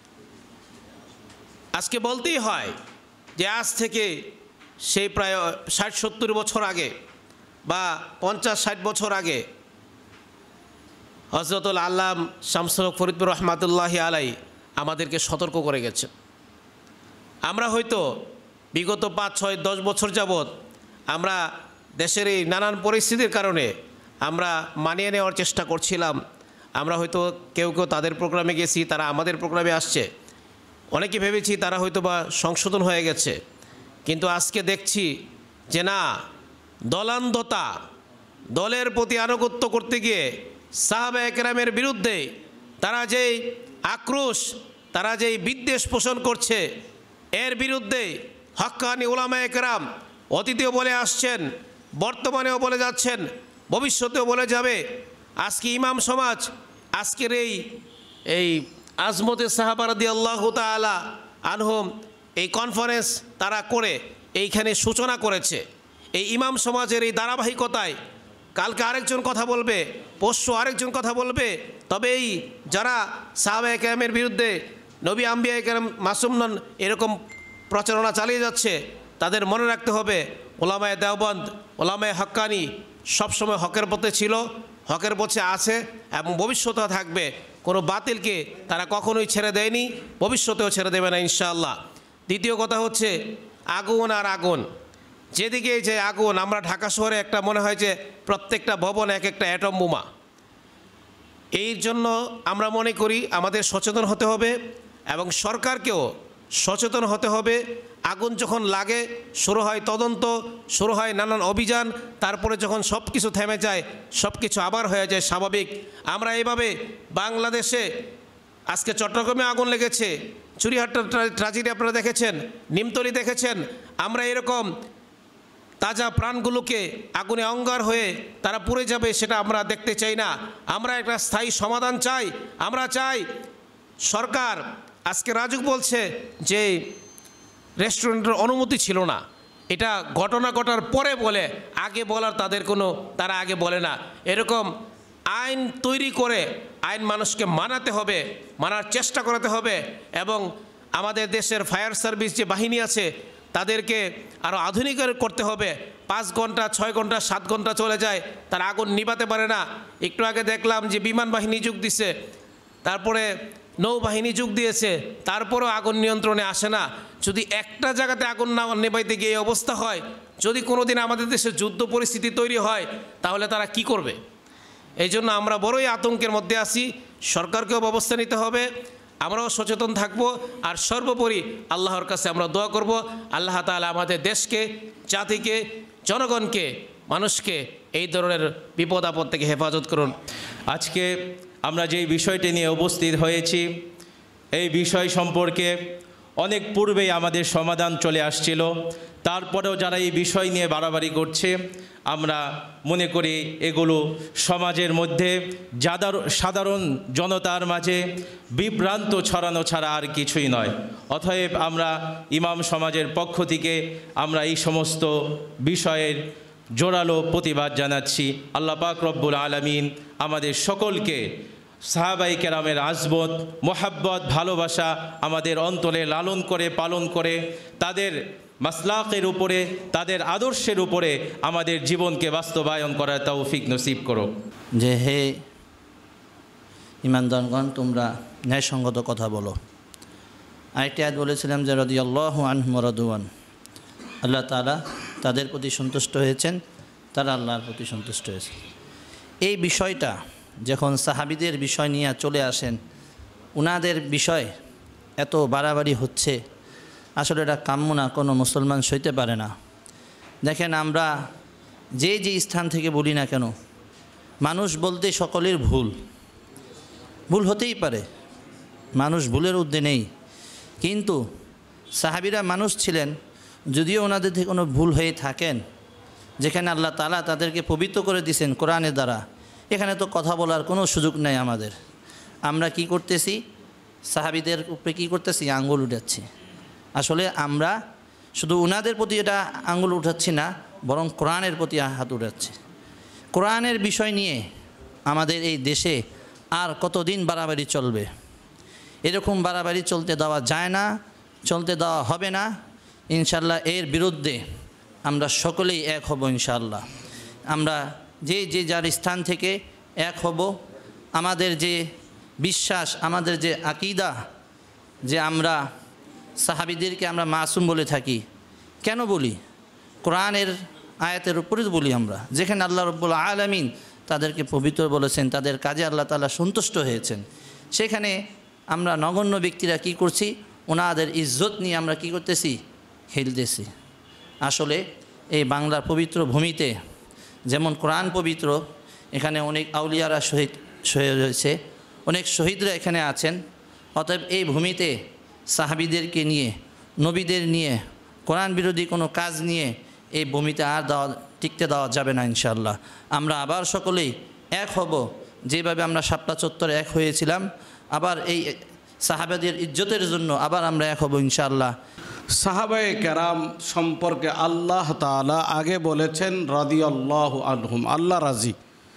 আজকে বলতেই হয় যে আজ থেকে সেই প্রায় ৬০-৭০ বছর আগে বা ৫০-৬০ বছর আগে হযরতুল আল্লাম শামসুল হক ফরিদপুর রহমাতুল্লাহি আলাই আমাদেরকে সতর্ক করে গেছেন। আমরা হয়তো বিগত ৫-৬-১০ বছর যাবৎ আমরা দেশের এই নানান পরিস্থিতির কারণে আমরা মানিয়ে নেওয়ার চেষ্টা করছিলাম। আমরা হয়তো কেউ তাদের প্রোগ্রামে গেছি, তারা আমাদের প্রোগ্রামে আসছে, অনেকে ভেবেছি তারা হয়তো বা সংশোধন হয়ে গেছে, কিন্তু আজকে দেখছি যে না, দলান্ধতা, দলের প্রতি আনুগত্য করতে গিয়ে সাহাবায়ে কেরামের বিরুদ্ধে তারা যেই আক্রোশ, তারা যেই বিদ্বেষ পোষণ করছে, এর বিরুদ্ধে হক্কানি উলামায়ে কেরাম অতীতেও বলে আসছেন, বর্তমানেও বলে যাচ্ছেন, ভবিষ্যতেও বলে যাবে। আজকে ইমাম সমাজ আজকের এই আজমতে সাহাবা রাদিয়াল্লাহু তাআলা আনহুম এই কনফারেন্স তারা করে এইখানে সূচনা করেছে। এই ইমাম সমাজের এই ধারাবাহিকতায় কালকে আরেকজন কথা বলবে, পরশু আরেকজন কথা বলবে, তবে এই যারা সাহাবায়ে কেরামের বিরুদ্ধে নবী আম্বিয়ায়ে কেরাম মাসুম নন এরকম প্রচারণা চালিয়ে যাচ্ছে, তাদের মনে রাখতে হবে ওলামায়ে দেওবন্দ, ওলামায়ে হক্কানি সবসময় হকের পথে ছিল, হকের পথে আছে এবং ভবিষ্যতেও থাকবে। কোনো বাতিলকে তারা কখনোই ছেড়ে দেয়নি, ভবিষ্যতেও ছেড়ে দেবে না ইনশাআল্লাহ। দ্বিতীয় কথা হচ্ছে আগুন আর আগুন, যেদিকে যে আগুন, আমরা ঢাকা শহরে একটা মনে হয় যে প্রত্যেকটা ভবন এক একটা অ্যাটম বোমা। এই জন্য আমরা মনে করি আমাদের সচেতন হতে হবে এবং সরকারকেও সচেতন হতে হবে। আগুন যখন লাগে শুরু হয় তদন্ত, শুরু হয় নানান অভিযান, তারপরে যখন সব কিছু থেমে যায়, সব কিছু আবার হয়ে যায় স্বাভাবিক। আমরা এইভাবে বাংলাদেশে আজকে চট্টগ্রামে আগুন লেগেছে, চুরিহাট্টার ট্র্যাজেডি আপনারা দেখেছেন, নিমতলি দেখেছেন। আমরা এরকম তাজা প্রাণগুলোকে আগুনে অঙ্গার হয়ে তারা পুড়ে যাবে সেটা আমরা দেখতে চাই না। আমরা একটা স্থায়ী সমাধান চাই। আমরা চাই সরকার, আজকে রাজুক বলছে যে রেস্টুরেন্টের অনুমতি ছিল না, এটা ঘটনা ঘটার পরে বলে, আগে বলার তাদের কোনো, তারা আগে বলে না। এরকম আইন তৈরি করে আইন মানুষকে মানাতে হবে, মানার চেষ্টা করাতে হবে এবং আমাদের দেশের ফায়ার সার্ভিস যে বাহিনী আছে তাদেরকে আরও আধুনিক করতে হবে। 5 ঘন্টা 6 ঘন্টা 7 ঘন্টা চলে যায়, তারা আগুন নিভাতে পারে না। একটু আগে দেখলাম যে বিমান বাহিনী যোগ দিছে, তারপরে নৌবাহিনী যোগ দিয়েছে, তারপরেও আগুন নিয়ন্ত্রণে আসে না। যদি একটা জায়গাতে আগুন না নেভাইতে গিয়ে এই অবস্থা হয়, যদি কোনো দিন আমাদের দেশে যুদ্ধ পরিস্থিতি তৈরি হয়, তাহলে তারা কি করবে? এই জন্য আমরা বড়ই আতঙ্কের মধ্যে আছি। সরকারকেও ব্যবস্থা নিতে হবে, আমরাও সচেতন থাকব, আর সর্বোপরি আল্লাহর কাছে আমরা দোয়া করব আল্লাহ তাআলা আমাদের দেশকে, জাতিকে, জনগণকে, মানুষকে এই ধরনের বিপদ আপদ থেকে হেফাজত করুন। আজকে আমরা যেই বিষয়টি নিয়ে উপস্থিত হয়েছি, এই বিষয় সম্পর্কে অনেক পূর্বেই আমাদের সমাধান চলে আসছিল। তারপরেও যারা এই বিষয় নিয়ে বাড়াবাড়ি করছে, আমরা মনে করি এগুলো সমাজের মধ্যে সাধারণ জনতার মাঝে বিভ্রান্ত ছড়ানো ছাড়া আর কিছুই নয়। অতএব আমরা ইমাম সমাজের পক্ষ থেকে আমরা এই সমস্ত বিষয়ের জোরালো প্রতিবাদ জানাচ্ছি। আল্লাহ পাক রব্বুল আলামিন আমাদের সকলকে সাহাবায়ে কেরামের আজমত, মোহাব্বত, ভালোবাসা আমাদের অন্তরে লালন করে পালন করে তাদের মাসলাকের উপরে, তাদের আদর্শের উপরে আমাদের জীবনকে বাস্তবায়ন করার তৌফিক নসিব করো। যে হে ইমানদারগণ, তোমরা ন্যায়সঙ্গত কথা বলো। আরেকটি আয়াত বলেছিলাম যে রাদিয়াল্লাহু আনহুম ওয়া রাদুয়ান, আল্লাহ তাআলা তাদের প্রতি সন্তুষ্ট হয়েছেন, তারা আল্লাহর প্রতি সন্তুষ্ট হয়েছেন। এই বিষয়টা যখন সাহাবীদের বিষয় নিয়ে চলে আসেন, উনাদের বিষয় এত বাড়াবাড়ি হচ্ছে, আসলে এটা কাম্য না, কোনো মুসলমান সইতে পারে না। দেখেন, আমরা যে স্থান থেকে বলি না কেন, মানুষ বলতে সকলের ভুল হতেই পারে, মানুষ ভুলের ঊর্ধ্বে নেই। কিন্তু সাহাবীরা মানুষ ছিলেন, যদিও ওনাদের থেকে কোনো ভুল হয়ে থাকেন, যেখানে আল্লাহ তাআলা তাদেরকে পবিত্র করে দিয়েছেন কোরআনের দ্বারা, এখানে তো কথা বলার কোনো সুযোগ নেই আমাদের। আমরা কি করতেছি? সাহাবীদের উপরে কি করতেছি? আঙ্গুল উঠাচ্ছি। আসলে আমরা শুধু উনাদের প্রতি এটা আঙ্গুল উঠাচ্ছি না, বরং কোরআনের প্রতি হাত উঠাচ্ছি। কোরআনের বিষয় নিয়ে আমাদের এই দেশে আর কতদিন বাড়াবাড়ি চলবে? এরকম বাড়াবাড়ি চলতে দেওয়া যায় না, চলতে দেওয়া হবে না। ইনশাল্লাহ এর বিরুদ্ধে আমরা সকলেই এক হব। ইনশাল্লাহ আমরা যে যার স্থান থেকে এক হব। আমাদের যে বিশ্বাস, আমাদের যে আকীদা, যে আমরা সাহাবীদেরকে আমরা মাসুম বলে থাকি, কেন বলি? কোরআনের আয়াতের উপরে বলি আমরা, যেখানে আল্লাহ রব্বুল আলামিন তাদেরকে পবিত্র বলেছেন, তাদের কাজে আল্লাহ তাআলা সন্তুষ্ট হয়েছেন, সেখানে আমরা নগণ্য ব্যক্তিরা কি করছি? ওনাদের ইজ্জত নিয়ে আমরা কি করতেছি? খেলতেছি। আসলে এই বাংলার পবিত্র ভূমিতে যেমন কোরআন পবিত্র, এখানে অনেক আউলিয়ারা শহীদ হয়েছে, অনেক শহীদরা এখানে আছেন। অতএব এই ভূমিতে সাহাবীদেরকে নিয়ে, নবীদের নিয়ে, কোরআন বিরোধী কোনো কাজ নিয়ে এই ভূমিতে আর টিকতে দেওয়া যাবে না। ইনশাআল্লাহ আমরা আবার সকলেই এক হব, যেভাবে আমরা শাপলা চত্বরে এক হয়েছিলাম, আবার এই সাহাবাদের ইজ্জতের জন্য আবার আমরা এক হব ইনশাআল্লাহ। সাহাবায়ে কেরাম সম্পর্কে আল্লাহ তাআলা আগে বলেছেন রাদিয়াল্লাহু আনহুম, আল্লাহ রাজি।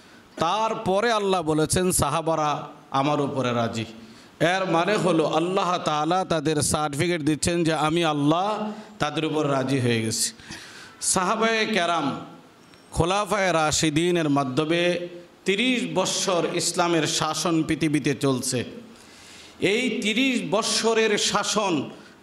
তারপরে আল্লাহ বলেছেন সাহাবারা আমার উপরে রাজি। এর মানে হলো আল্লাহ তাআলা তাদের সার্টিফিকেট দিচ্ছেন যে আমি আল্লাহ তাদের উপর রাজি হয়ে গেছি। সাহাবায়ে কেরাম খোলাফায়ে রাশিদিনের মাধ্যমে 30 বৎসর ইসলামের শাসন পৃথিবীতে চলছে। এই 30 বৎসরের শাসন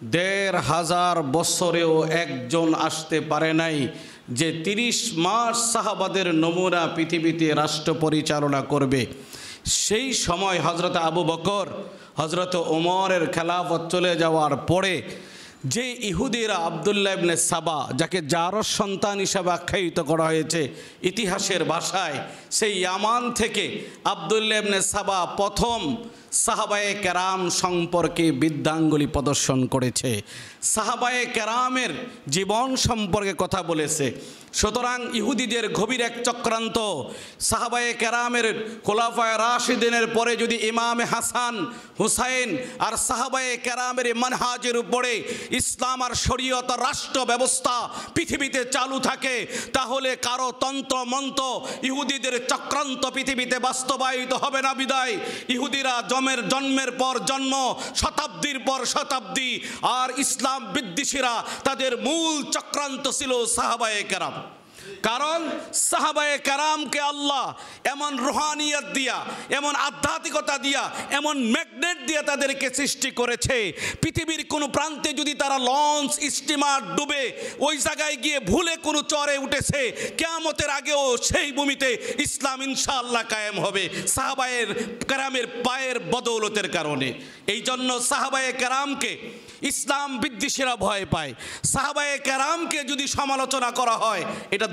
1500 বছরেও একজন আসতে পারে নাই যে 30 মাস সাহাবাদের নমুনা পৃথিবীতে রাষ্ট্র পরিচালনা করবে। সেই সময় হযরত আবু বকর, হযরত ওমরের খেলাফত চলে যাওয়ার পরে যে ইহুদিরা আব্দুল্লাহ ইবনে সাবা, যাকে জারস সন্তান হিসাবে আখ্যায়িত করা হয়েছে ইতিহাসের ভাষায়, সেই ইয়ামান থেকে আব্দুল্লাহ ইবনে সাবা প্রথম সাহাবায়ে কেরাম সম্পর্কে বিদ্যাঙ্গুলি প্রদর্শন করেছে, সাহাবায়ে কেরামের জীবন সম্পর্কে কথা বলেছে। সুতরাং ইহুদিদের গভীর এক চক্রান্ত, সাহাবায়ে কেরামের খোলাফায়ে রাশিদিনের পরে যদি ইমামে হাসান, হুসাইন আর সাহাবায়ে কেরামের মানহাজের উপরে ইসলাম আর শরীয়ত রাষ্ট্র ব্যবস্থা পৃথিবীতে চালু থাকে, তাহলে কারো তন্ত্র মন্ত্র, ইহুদিদের চক্রান্ত পৃথিবীতে বাস্তবায়িত হবে না। বিদায় ইহুদিরা জন্মের পর জন্ম, শতাব্দীর পর শতাব্দী, আর ইসলাম বিদ্বেষীরা তাদের মূল চক্রান্ত ছিল সাহাবায়ে কেরাম। কারণ সাহাবায়ে কেরামকে আল্লাহ এমন রুহানিয়ত দিয়া, এমন আধ্যাত্মিকতা দিয়া, এমন ম্যাগনেট দিয়া তাদেরকে সৃষ্টি করেছে, পৃথিবীর কোনো প্রান্তে যদি তারা লঞ্চ, স্টিমার ডুবে ওই জায়গায় গিয়ে ভুলে কোনো চরে উঠেছে, কিয়ামতের আগেও সেই ভূমিতে ইসলাম ইনশাআল্লাহ কায়েম হবে সাহাবায়ে কেরামের পায়ের বদৌলতের কারণে। এই জন্য সাহাবায়ে কেরামকে ইসলাম বিদ্বেষীরা ভয় পায়। সাহাবায়ে কেরামকে যদি সমালোচনা করা হয়, এটা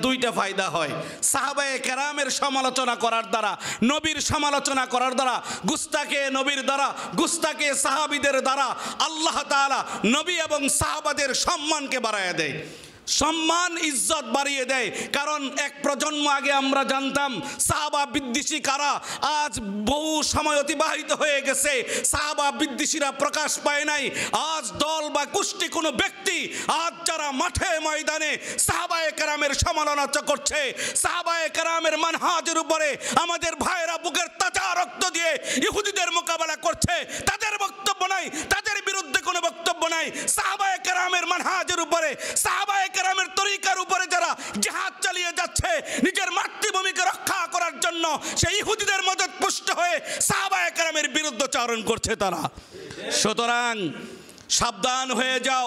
দুইটা ফায়দা হয়। সাহাবায়ে কেরামের সমালোচনা করার দ্বারা, নবীর সমালোচনা করার দ্বারা, গুস্তাকে নবীর দ্বারা, গুস্তাকে সাহাবীদের দ্বারা আল্লাহ তাআলা নবী এবং সাহাবাদের সম্মানকে বাড়ায় দেয়, সম্মান ইজ্জত বাড়িয়ে দেয়। কারণ এক প্রজন্ম আগে আমরা জানতাম সাহাবা বিদ্বেষী কারা, আজ বহু সময় অতিবাহিত হয়ে গেছে, সাহাবা বিদ্বেষীরা প্রকাশ পায় নাই। আজ দল বা গোষ্ঠী কোনো ব্যক্তি আজ যারা মাঠে ময়দানে সাহাবায়ে কেরামের সমালোচনা করছে, সাহাবায়ে কেরামের মানহাজের উপরে আমাদের ভাইয়েরা বুকের তাজা রক্ত দিয়ে ইহুদিদের মোকাবেলা করছে, তাদের বক্তব্য নাই, তাদের বিরুদ্ধে কোনো বক্তব্য নাই। সাহাবায়ে কেরামের মানহাজের উপরে, সাহাবায়ে কেরামের তরিকার উপরে যারা জিহাদ চালিয়ে যাচ্ছে নিজের মাতৃভূমিকে রক্ষা করার জন্য, সেই ইহুদিদের মদত পুষ্ট হয়ে সাহাবায়ে কেরামের বিরুদ্ধাচরণ করছে তারা। সুতরাং সাবধান হয়ে যাও,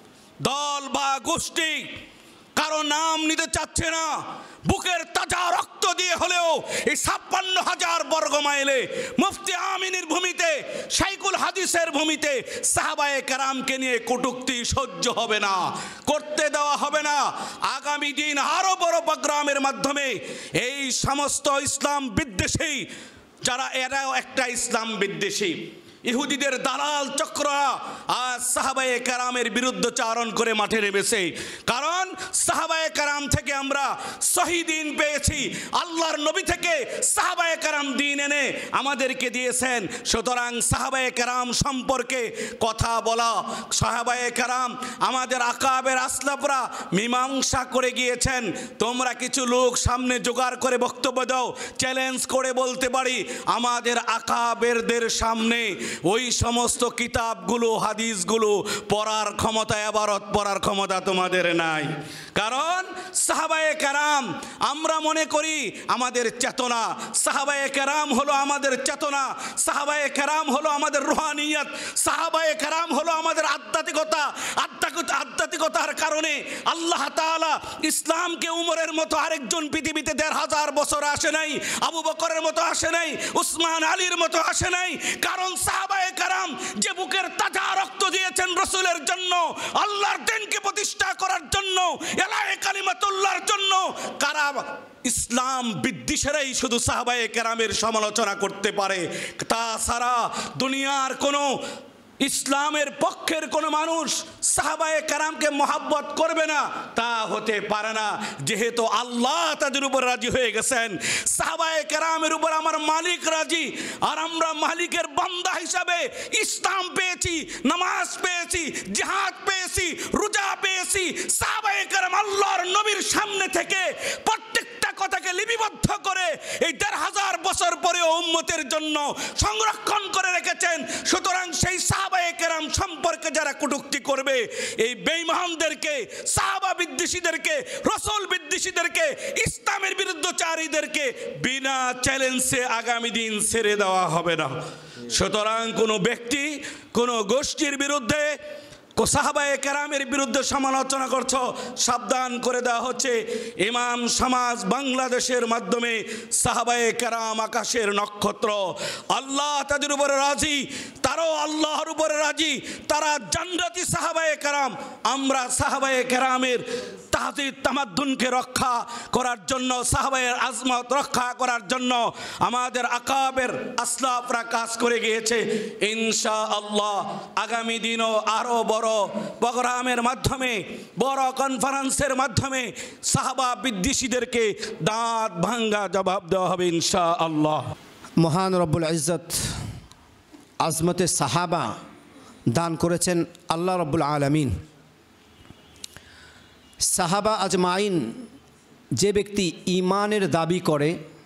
দল বা গোষ্ঠী কারো নাম নিতে চাচ্ছে না, বুকের তাজা রক্ত দিয়ে হলেও এই 56,000 বর্গ মাইলে মুফতি আমিনের ভূমিতে, শাইখুল হাদিসের ভূমিতে সাহাবায়ে কেরামকে নিয়ে কটূক্তি সহ্য হবে না, করতে দেওয়া হবে না। আগামী দিন আরো বড় প্রোগ্রামের মাধ্যমে এই সমস্ত ইসলাম বিদ্বেষী যারা, এরাও একটা ইসলাম বিদ্বেষী ইহুদিদের দালাল চক্ররা আজ সাহাবায়ে কেরামের বিরুদ্ধাচরণ করে মাঠে নেমেছে। কারণ সাহাবায়ে কেরাম থেকে আমরা সহি দ্বীন পেয়েছি, আল্লাহর নবী থেকে সাহাবায়ে কেরাম দ্বীন এনে আমাদেরকে দিয়েছেন। সুতরাং সাহাবায়ে কেরাম সম্পর্কে কথা বলা, সাহাবায়ে কেরাম আমাদের আকাবের আসলাফরা মীমাংসা করে গিয়েছেন। তোমরা কিছু লোক সামনে জোগাড় করে বক্তব্য দাও, চ্যালেঞ্জ করে বলতে পারি আমাদের আকাবেরদের সামনে ওই সমস্ত কিতাবগুলো, হাদিসগুলো পড়ার ক্ষমতা, ইবারত পড়ার ক্ষমতা তোমাদের নাই। কারণ সাহাবায়ে কেরাম আমরা মনে করি আমাদের চেতনা, সাহাবায়ে কেরাম হলো আমাদের চেতনা, সাহাবায়ে কেরাম হলো আমাদের রুহানিয়ত, সাহাবায়ে কেরাম হলো আমাদের আধ্যাত্মিকতা। আধ্যাত্মিকতার কারণে আল্লাহ তাআলা ইসলামকে উমরের মতো আরেকজন পৃথিবীতে 1,500 বছর আসে নাই, আবু বকরের মতো আসে নাই, উসমান আলীর মতো আসে নাই। কারণ সাহাবায়ে কেরাম যে বুকের তাজা রক্ত দিয়েছেন রাসূলের জন্য, আল্লাহর দ্বীনকে প্রতিষ্ঠা করার জন্য, এলাহে কালিমাতুল্লাহর জন্য, কারা ইসলাম বিদ্বেষীরাই শুধু সাহাবায়ে কেরামের সমালোচনা করতে পারে। তাছাড়া দুনিয়ার কোনো ইসলামের পক্ষের কোনো মানুষ সাহাবায়ে কেরামকে মহব্বত করবে না, তা হতে পারে না। যেহেতু আল্লাহ তাদের উপর রাজি হয়ে গেছেন, সাহাবায়ে কেরামের উপর আমার মালিক রাজি, আর আমরা মালিকের বান্দা হিসাবে ইসলাম পেয়েছি, নামাজ পেয়েছি, জিহাদ পেয়েছি, রোজা পেয়েছি। সাহাবায়ে কেরাম আল্লাহর নবীর সামনে থেকে প্রত্যেকটা কথাকে লিপিবদ্ধ করে এই 1,500 বছর পরেও উম্মতের জন্য সংরক্ষণ করে রেখেছেন। সুতরাং সেই সাহাবায়ে কেরাম সম্পর্কে যারা কটূক্তি করবে, এই বেঈমানদেরকে, সাহাবা বিদ্বেষীদেরকে, রাসূল বিদ্বেষীদেরকে, ইসলামের বিরুদ্ধচারীদেরকে বিনা চ্যালেঞ্জে আগামী দিন ছেড়ে দেওয়া হবে না। সুতরাং কোনো ব্যক্তি, কোনো গোষ্ঠীর বিরুদ্ধে, সাহাবায়ে কেরামের বিরুদ্ধে সমালোচনা করছো, সাবধান করে দেওয়া হচ্ছে। ইমাম সমাজ বাংলাদেশের মাধ্যমে সাহাবায়ে কেরাম আকাশের নক্ষত্র, আল্লাহ তাদের উপরে রাজি, তারাও আল্লাহর উপরে রাজি, তারা জান্নাতি সাহাবায়ে কেরাম। আমরা সাহাবায়ে কেরামের তাহজিদ তামাদ্দুনকে রক্ষা করার জন্য, সাহাবায়ের আজমত রক্ষা করার জন্য আমাদের আকাবের আসলাফরা কাজ করে গিয়েছে। ইনশাআল্লাহ আগামী দিনও আরও বড় প্রোগ্রামের মাধ্যমে, বড় কনফারেন্সের মাধ্যমে সাহাবা বিদ্বেষীদেরকে দাঁত ভাঙ্গা জবাব দেওয়া হবে ইনশাআল্লাহ। মহান রব্বুল ইজ্জত আজমতে সাহাবা দান করেছেন আল্লাহ রব্বুল আলামিন। সাহাবা আজমাইন, যে ব্যক্তি ঈমানের দাবি করে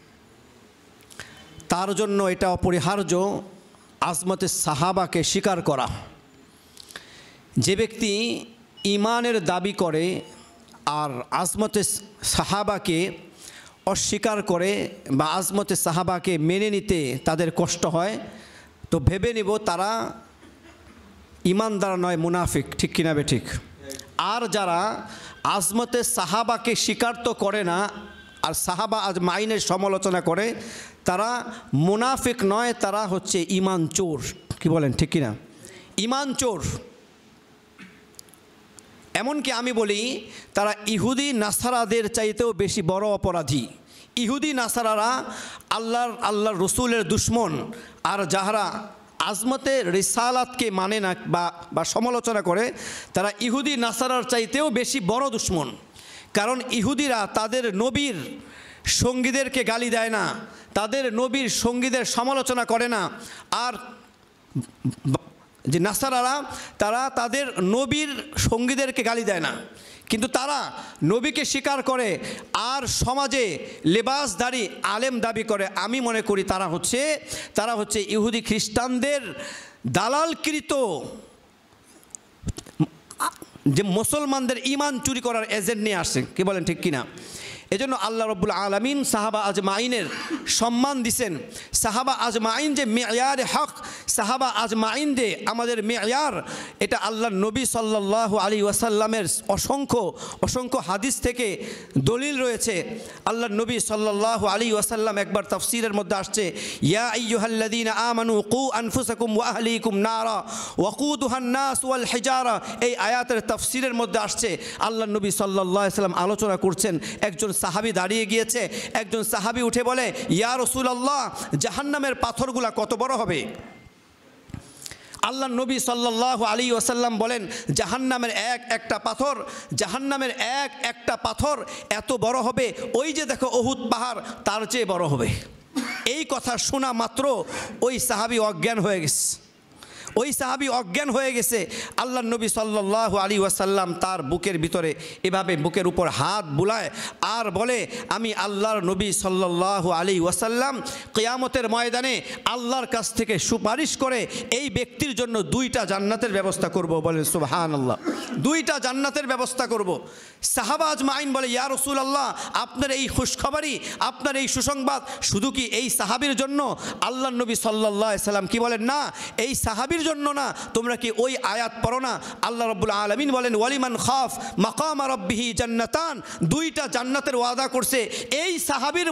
তার জন্য এটা অপরিহার্য আজমতে সাহাবাকে স্বীকার করা। যে ব্যক্তি ঈমানের দাবি করে আর আজমতে সাহাবাকে অস্বীকার করে বা আজমতে সাহাবাকে মেনে নিতে তাদের কষ্ট হয়, তো ভেবে নিব তারা ঈমানদার নয়, মুনাফিক। ঠিক কিনা বে ঠিক? আর যারা আজমতে সাহাবাকে স্বীকার তো করে না আর সাহাবা আজমাইনের সমালোচনা করে, তারা মুনাফিক নয়, তারা হচ্ছে ঈমান চোর। কি বলেন, ঠিক কিনা? ঈমান চোর। এমনকি আমি বলি তারা ইহুদি নাসারাদের চাইতেও বেশি বড় অপরাধী। ইহুদি নাসারারা আল্লাহর রসুলের দুশ্মন, আর যাহারা আজমতে রিসালাতকে মানে না বা সমালোচনা করে তারা ইহুদি নাসারার চাইতেও বেশি বড় দুশ্মন। কারণ ইহুদিরা তাদের নবীর সঙ্গীদেরকে গালি দেয় না, তাদের নবীর সঙ্গীদের সমালোচনা করে না। আর যে নাসারারা তারা তাদের নবীর সঙ্গীদেরকে গালি দেয় না, কিন্তু তারা নবীকে স্বীকার করে আর সমাজে লেবাসদারি আলেম দাবি করে। আমি মনে করি তারা হচ্ছে ইহুদি খ্রিস্টানদের দালালকৃত যে মুসলমানদের ঈমান চুরি করার এজেন্ট নিয়ে আসছে। কি বলেন, ঠিক কিনা? এজন্য আল্লাহ রব্বুল আলামিন সাহাবা আজমাইনের সম্মান দিছেন। সাহাবা আজমাইন যে মেয়ার হক, সাহাবা আজমাইন যে আমাদের মেয়ার, এটা আল্লাহর নবী সাল্লাল্লাহু আলাইহি ওয়াসাল্লামের অসংখ্য হাদিস থেকে দলিল রয়েছে। আল্লাহর নবী সাল্লাল্লাহু আলাইহি ওয়াসাল্লাম একবার তাফসীরের মধ্যে আসছে, ইয়া আইয়ুহাল্লাযীনা আমানু কু আনফুসাকুম ওয়া আহলিকুম নারা ওয়াকুদুহান নাস ওয়াল হিজারা। এই আয়াতের তাফসীরের মধ্যে আসছে আল্লাহর নবী সাল্লাল্লাহু আলাইহি ওয়াসাল্লাম আলোচনা করছেন। একজন সাহাবী দাঁড়িয়ে গিয়েছে, একজন সাহাবী উঠে বলে, ইয়া রাসূলুল্লাহ, জাহান্নামের পাথরগুলা কত বড় হবে? আল্লাহর নবী সাল্লাল্লাহু আলাইহি ওয়াসাল্লাম বলেন, জাহান্নামের একটা পাথর এত বড় হবে, ওই যে দেখো উহুদ পাহাড় তার চেয়ে বড় হবে। এই কথা শোনা মাত্র ওই সাহাবী অজ্ঞান হয়ে গেছে। আল্লাহর নবী সাল্লাল্লাহু আলাইহি ওয়াসাল্লাম তার বুকের ভিতরে এভাবে বুকের উপর হাত বুলায় আর বলে, আমি আল্লাহর নবী সাল্লাল্লাহু আলাইহি ওয়াসাল্লাম কিয়ামতের ময়দানে আল্লাহর কাছ থেকে সুপারিশ করে এই ব্যক্তির জন্য 2টা জান্নাতের ব্যবস্থা করব। বলেন সুবহানাল্লাহ, 2টা জান্নাতের ব্যবস্থা করব। সাহাবা আজমাইন বলে, ইয়া রাসূলুল্লাহ, আপনার এই খুশখবরি, আপনার এই সুসংবাদ শুধু কি এই সাহাবীর জন্য? আল্লাহর নবী সাল্লাল্লাহু আলাইহি ওয়াসাল্লাম কি বলেন, না, এই সাহাবীর জন্য না, তোমরা কি ওই আয়াত পড়ো না? আল্লাহ রাব্বুল আলামিন বলেন, ওয়ালিমান খাফ মাকামা রাব্বিহি জান্নাতান, 2টা জান্নাতের ওয়াদা করছে। এই সাহাবীর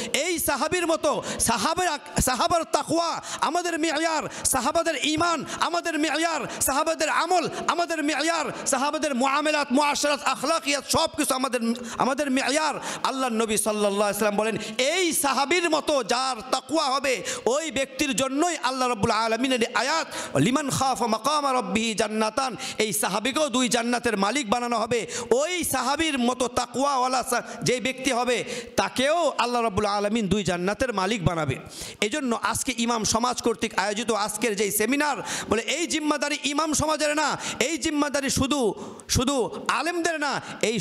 মতো সাহাবার তাকওয়া আমাদের মেয়ার, সাহাবাদের ঈমান আমাদের মেয়ার, সাহাবাদের আমল আমাদের মেয়ার, সাহাবাদের মুআমালাত মুআশারাত আখলাকিয়াত সব কিছু আমাদের মেয়ার। আল্লাহর নবী সাল্লাল্লাহু আলাইহি ওয়াসাল্লাম বলেন, এই সাহাবীর মতো যার তাকওয়া হবে ওই ব্যক্তির জন্যই আল্লাহ রাব্বুল আলামিনের আয়াত লিমান খাফা মাকামা রাব্বিহি জান্নাতান, এই সাহাবীকেও 2 জান্নাতের মালিক বানানো হবে। ওই সাহাবীর মতো তাকওয়াওয়ালা যে ব্যক্তি হবে তাকেও আল্লাহ রাব্বুল আলামিন 2 জান্নাতের মালিক বানাবে। এজন্য আজকে ইমাম সমাজ কর্তৃক আয়োজিত আজকের যেই সেমিনার, বলে এই জিম্মাদারি ইমাম সমাজের না, এই জিম্মাদারি শুধু আলেমদের না,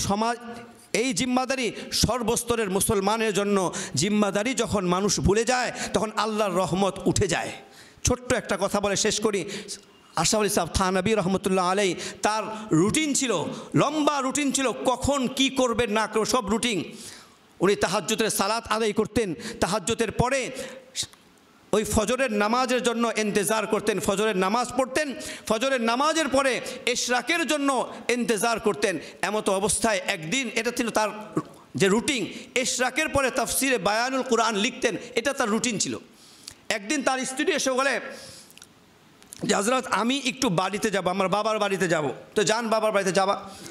এই জিম্মাদারি সর্বস্তরের মুসলমানের জন্য। জিম্মাদারি যখন মানুষ ভুলে যায় তখন আল্লাহর রহমত উঠে যায়। ছোট্ট একটা কথা বলে শেষ করি। আশরাফ আলী সাহেব থানভী রহমতুল্লাহ আলাই, তার রুটিন ছিল, লম্বা রুটিন ছিল, কখন কি করবেন না করবেন সব রুটিন। উনি তাহাজ্জুদের সালাত আদায় করতেন, তাহাজ্জুদের পরে ওই ফজরের নামাজের জন্য ইন্তজার করতেন, ফজরের নামাজ পড়তেন, ফজরের নামাজের পরে ইশরাকের জন্য ইন্তজার করতেন। এমতো অবস্থায় একদিন, এটা ছিল তার যে রুটিন, ইশরাকের পরে তাফসিরে বায়ানুল কুরআন লিখতেন, এটা তার রুটিন ছিল। একদিন তার স্ত্রী এসে বলে যে হযরত, আমি একটু বাড়িতে যাব, আমার বাবার বাড়িতে যাব। তো যান, বাবার বাড়িতে যাবা।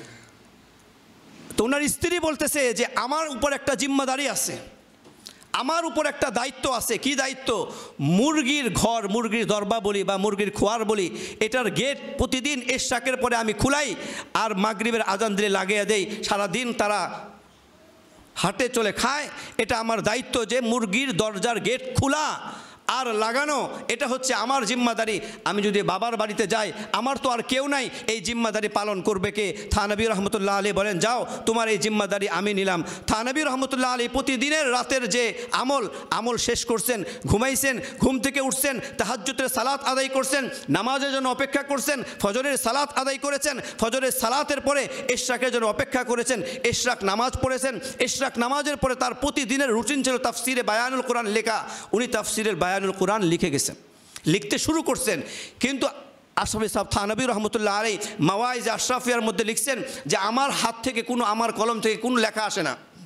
তো ওনার স্ত্রী বলতেছে যে আমার উপর একটা জিম্মাদারি আছে, আমার উপর একটা দায়িত্ব আছে। কি দায়িত্ব? মুরগির ঘর, মুরগির দরবা বলি বা মুরগির খোয়ার বলি, এটার গেট প্রতিদিন ইশরাকের পরে আমি খুলাই আর মাগরিবের আজান দিলে লাগিয়ে দেই। সারাদিন তারা হাটে চলে খায়। এটা আমার দায়িত্ব যে মুরগির দরজার গেট খোলা আর লাগানো, এটা হচ্ছে আমার জিম্মাদারি। আমি যদি বাবার বাড়িতে যাই, আমার তো আর কেউ নাই, এই জিম্মাদারি পালন করবে কে? থানভী রহমতুল্লাহ আলী বলেন, যাও, তোমার এই জিম্মাদারি আমি নিলাম। থানভী রহমতুল্লাহ আলী প্রতিদিনের রাতের যে আমল শেষ করছেন, ঘুমাইছেন, ঘুম থেকে উঠছেন, তাহাজ্জুদের সালাত আদায় করছেন, নামাজের জন্য অপেক্ষা করছেন, ফজরের সালাত আদায় করেছেন, ফজরের সালাতের পরে ইশরাকের জন্য অপেক্ষা করেছেন, ইশরাক নামাজ পড়েছেন, ইশরাক নামাজের পরে তার প্রতিদিনের রুটিন ছিল তাফসিরে বায়ানুল কুরআন লেখা। উনি তাফসিরের বায়ানুল কুরআন লিখে গেছেন, লিখতে শুরু করছেন। কিন্তু আশরাফ সাহেব থানভী রহমতুল্লাহ আলাইহি মাওয়াইজ আশরাফিয়ার মধ্যে লিখছেন যে আমার হাত থেকে আমার কলম থেকে কোনো লেখা আসে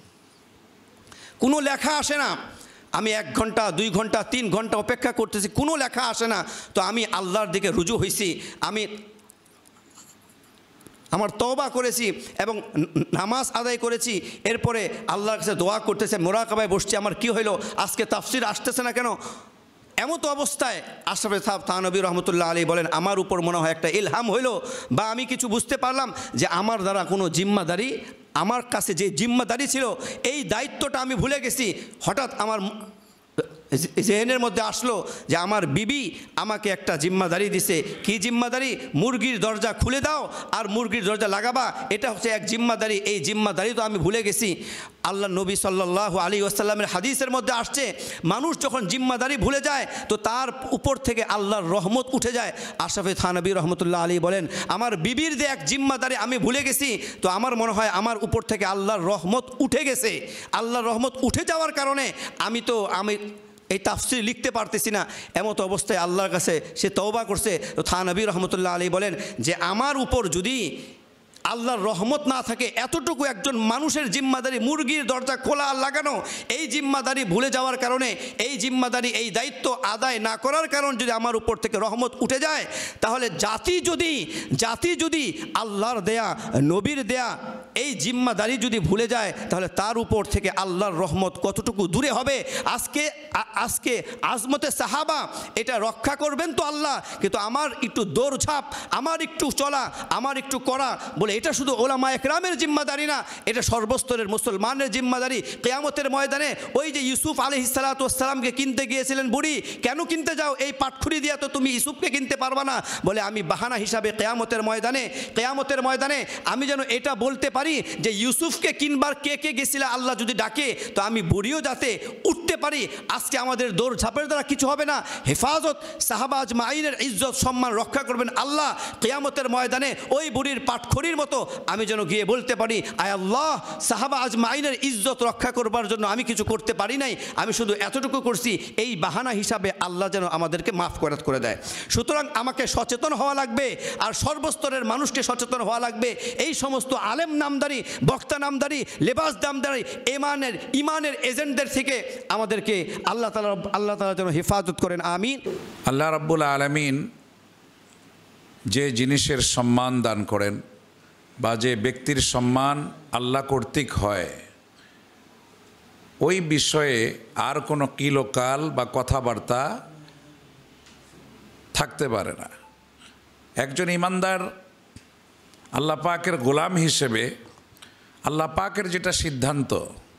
না, আমি 1 ঘন্টা 2 ঘন্টা 3 ঘন্টা অপেক্ষা করতেছি, কোনো লেখা আসে না। তো আমি আল্লাহর দিকে রুজু হয়েছি, আমি আমার তওবা করেছি এবং নামাজ আদায় করেছি, এরপরে আল্লাহর কাছে দোয়া করতেছে, মোরাকাবায় বসছি, আমার কি হইলো, আজকে তাফসির আসতেছে না কেন? এমতো অবস্থায় আশরাফে থানভী রহমতুল্লাহ আলী বলেন, আমার উপর মনে হয় একটা ইলহাম হইলো বা আমি কিছু বুঝতে পারলাম যে আমার দ্বারা কোনো জিম্মাদারি, আমার কাছে যে জিম্মাদারি ছিল এই দায়িত্বটা আমি ভুলে গেছি। হঠাৎ আমার জেহেনের মধ্যে আসলো যে আমার বিবি আমাকে একটা জিম্মাদারি দিছে। কি জিম্মাদারি? মুরগির দরজা খুলে দাও আর মুরগির দরজা লাগাবা, এটা হচ্ছে এক জিম্মাদারি। এই জিম্মাদারি তো আমি ভুলে গেছি। আল্লাহ নবী সাল্লাল্লাহু আলাইহি ওয়াসাল্লামের হাদিসের মধ্যে আসছে, মানুষ যখন জিম্মাদারি ভুলে যায় তো তার উপর থেকে আল্লাহর রহমত উঠে যায়। আশরাফে থানভী রহমতুল্লাহ আলী বলেন, আমার বিবির যে এক জিম্মাদারি আমি ভুলে গেছি, তো আমার মনে হয় আমার উপর থেকে আল্লাহর রহমত উঠে গেছে। আল্লাহর রহমত উঠে যাওয়ার কারণে আমি এই তাফসির লিখতে পারতেছি না। এমত অবস্থায় আল্লাহর কাছে সে তওবা করছে। তো থানভী রহমতুল্লাহ আলী বলেন যে আমার উপর যদি আল্লাহর রহমত না থাকে, এতটুকু একজন মানুষের জিম্মাদারি, মুরগির দরজা খোলা আর লাগানো, এই জিম্মাদারি ভুলে যাওয়ার কারণে, এই জিম্মাদারি, এই দায়িত্ব আদায় না করার কারণ যদি আমার উপর থেকে রহমত উঠে যায়, তাহলে জাতি যদি আল্লাহর দেয়া, নবীর দেয়া এই জিম্মাদারি যদি ভুলে যায়, তাহলে তার উপর থেকে আল্লাহর রহমত কতটুকু দূরে হবে। আজকে আজমতে সাহাবা এটা রক্ষা করবেন তো আল্লাহ, কিন্তু আমার একটু দৌড়ঝাঁপ, আমার একটু চলা, আমার একটু করা, বলে এটা শুধু ওলামা একরামের জিম্মাদারি না, এটা সর্বস্তরের মুসলমানের জিম্মাদারি। কিয়ামতের ময়দানে ওই যে ইউসুফ আলাইহিস সালাতু ওয়াস সালামকে কিনতে গিয়েছিলেন বুড়ি, কেন কিনতে যাও? এই পাটখুরি দিয়া তো তুমি ইউসুফকে কিনতে পারবা না। বলে আমি বাহানা হিসাবে কিয়ামতের ময়দানে আমি যেন এটা বলতে পারি যে ইউসুফকে কিনবার কে গেছিল, আল্লাহ যদি ডাকে তো আমি বুড়িও যাতে উঠতে পারি। আজকে আমাদের দৌড়ঝাঁপের দ্বারা কিছু হবে না। হেফাজত, সাহাবা আজমাইনের ইজ্জত সম্মান রক্ষা করবেন আল্লাহ। কিয়ামতের ময়দানে ওই বুড়ির পাটখড়ির মতো আমি যেন গিয়ে বলতে পারি, আয় আল্লাহ, সাহাবা আজমাইনের ইজ্জত রক্ষা করবার জন্য আমি কিছু করতে পারি নাই, আমি শুধু এতটুকু করছি। এই বাহানা হিসাবে আল্লাহ যেন আমাদেরকে মাফ করে দেয়। সুতরাং আমাকে সচেতন হওয়া লাগবে, আর সর্বস্তরের মানুষকে সচেতন হওয়া লাগবে। এই সমস্ত আলেম নামদারি, বক্তা নামদারি, লেবাস নামদারি, ইমানের এজেন্টদের থেকে আমাদেরকে আল্লাহ তাআলা যেন হেফাজত করেন, আমিন। আল্লাহ রাব্বুল আলামিন যে জিনিসের সম্মান দান করেন বা যে ব্যক্তির সম্মান আল্লাহ কর্তৃক হয়, ওই বিষয়ে আর কোনো কিলোকাল বা কথাবার্তা থাকতে পারে না। একজন ইমানদার আল্লাহ পাকের গোলাম হিসেবে আল্লাহ পাকের যেটা সিদ্ধান্ত,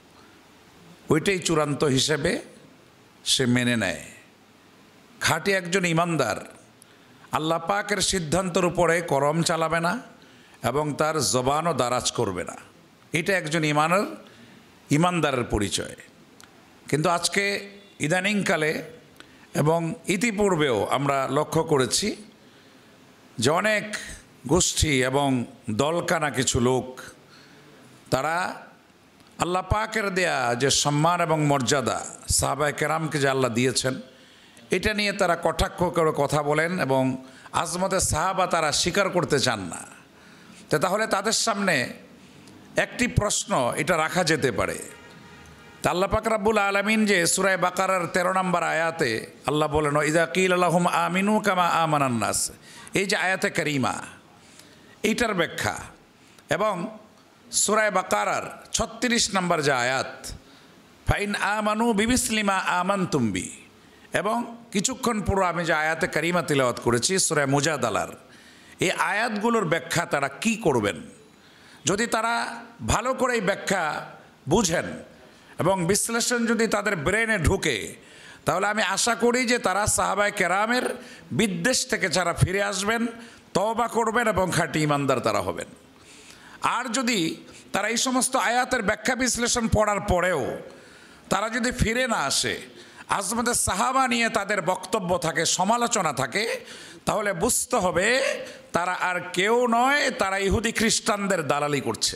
ওইটাই চূড়ান্ত হিসেবে সে মেনে নেয়। খাঁটি একজন ইমানদার আল্লাহ পাকের সিদ্ধান্তের উপরে করম চালাবে না এবং তার জবানও দারাজ করবে না। এটা একজন ইমানদারের পরিচয়। কিন্তু আজকে ইদানিংকালে এবং ইতিপূর্বেও আমরা লক্ষ্য করেছি যে অনেক গোষ্ঠী এবং দলকানা কিছু লোক, তারা আল্লাহ পাকের দেয়া যে সম্মান এবং মর্যাদা সাহাবায়ে কেরামকে যে আল্লাহ দিয়েছেন, এটা নিয়ে তারা কটাক্ষ করে কথা বলেন এবং আজমতে সাহাবা তারা স্বীকার করতে চান না। তাহলে তাদের সামনে একটি প্রশ্ন এটা রাখা যেতে পারে। তা আল্লাহ পাক রাব্বুল আলামিন যে সূরা বাকারার 13 নম্বর আয়াতে আল্লাহ বলেন, ইযা কিলা লাহুম আমিনু কামা আমানান নাস, এই যে আয়াতে কারিমা, এইটার ব্যাখ্যা এবং সূরা বাকারার 36 নম্বর যে আয়াত, ফাইন আমানু বিমিসলিমা আমানতুম বি, এবং কিছুক্ষণ পূর্বে আমি যে আয়াতে কারিমা তিলাওয়াত করেছি সূরা মুজাদালার, এই আয়াতগুলোর ব্যাখ্যা তারা কি করবেন? যদি তারা ভালো করে এই ব্যাখ্যা বুঝেন এবং বিশ্লেষণ যদি তাদের ব্রেনে ঢুকে, তাহলে আমি আশা করি যে তারা সাহাবায়ে কেরামের বিদ্বেষ থেকে যারা ফিরে আসবেন, তওবা করবেন এবং খাঁটি ইমানদার তারা হবেন। আর যদি তারা এই সমস্ত আয়াতের ব্যাখ্যা বিশ্লেষণ পড়ার পরেও তারা যদি ফিরে না আসে, আজমতে সাহাবা নিয়ে তাদের বক্তব্য থাকে, সমালোচনা থাকে, তাহলে বুঝতে হবে তারা আর কেউ নয়, তারা ইহুদি খ্রিস্টানদের দালালি করছে,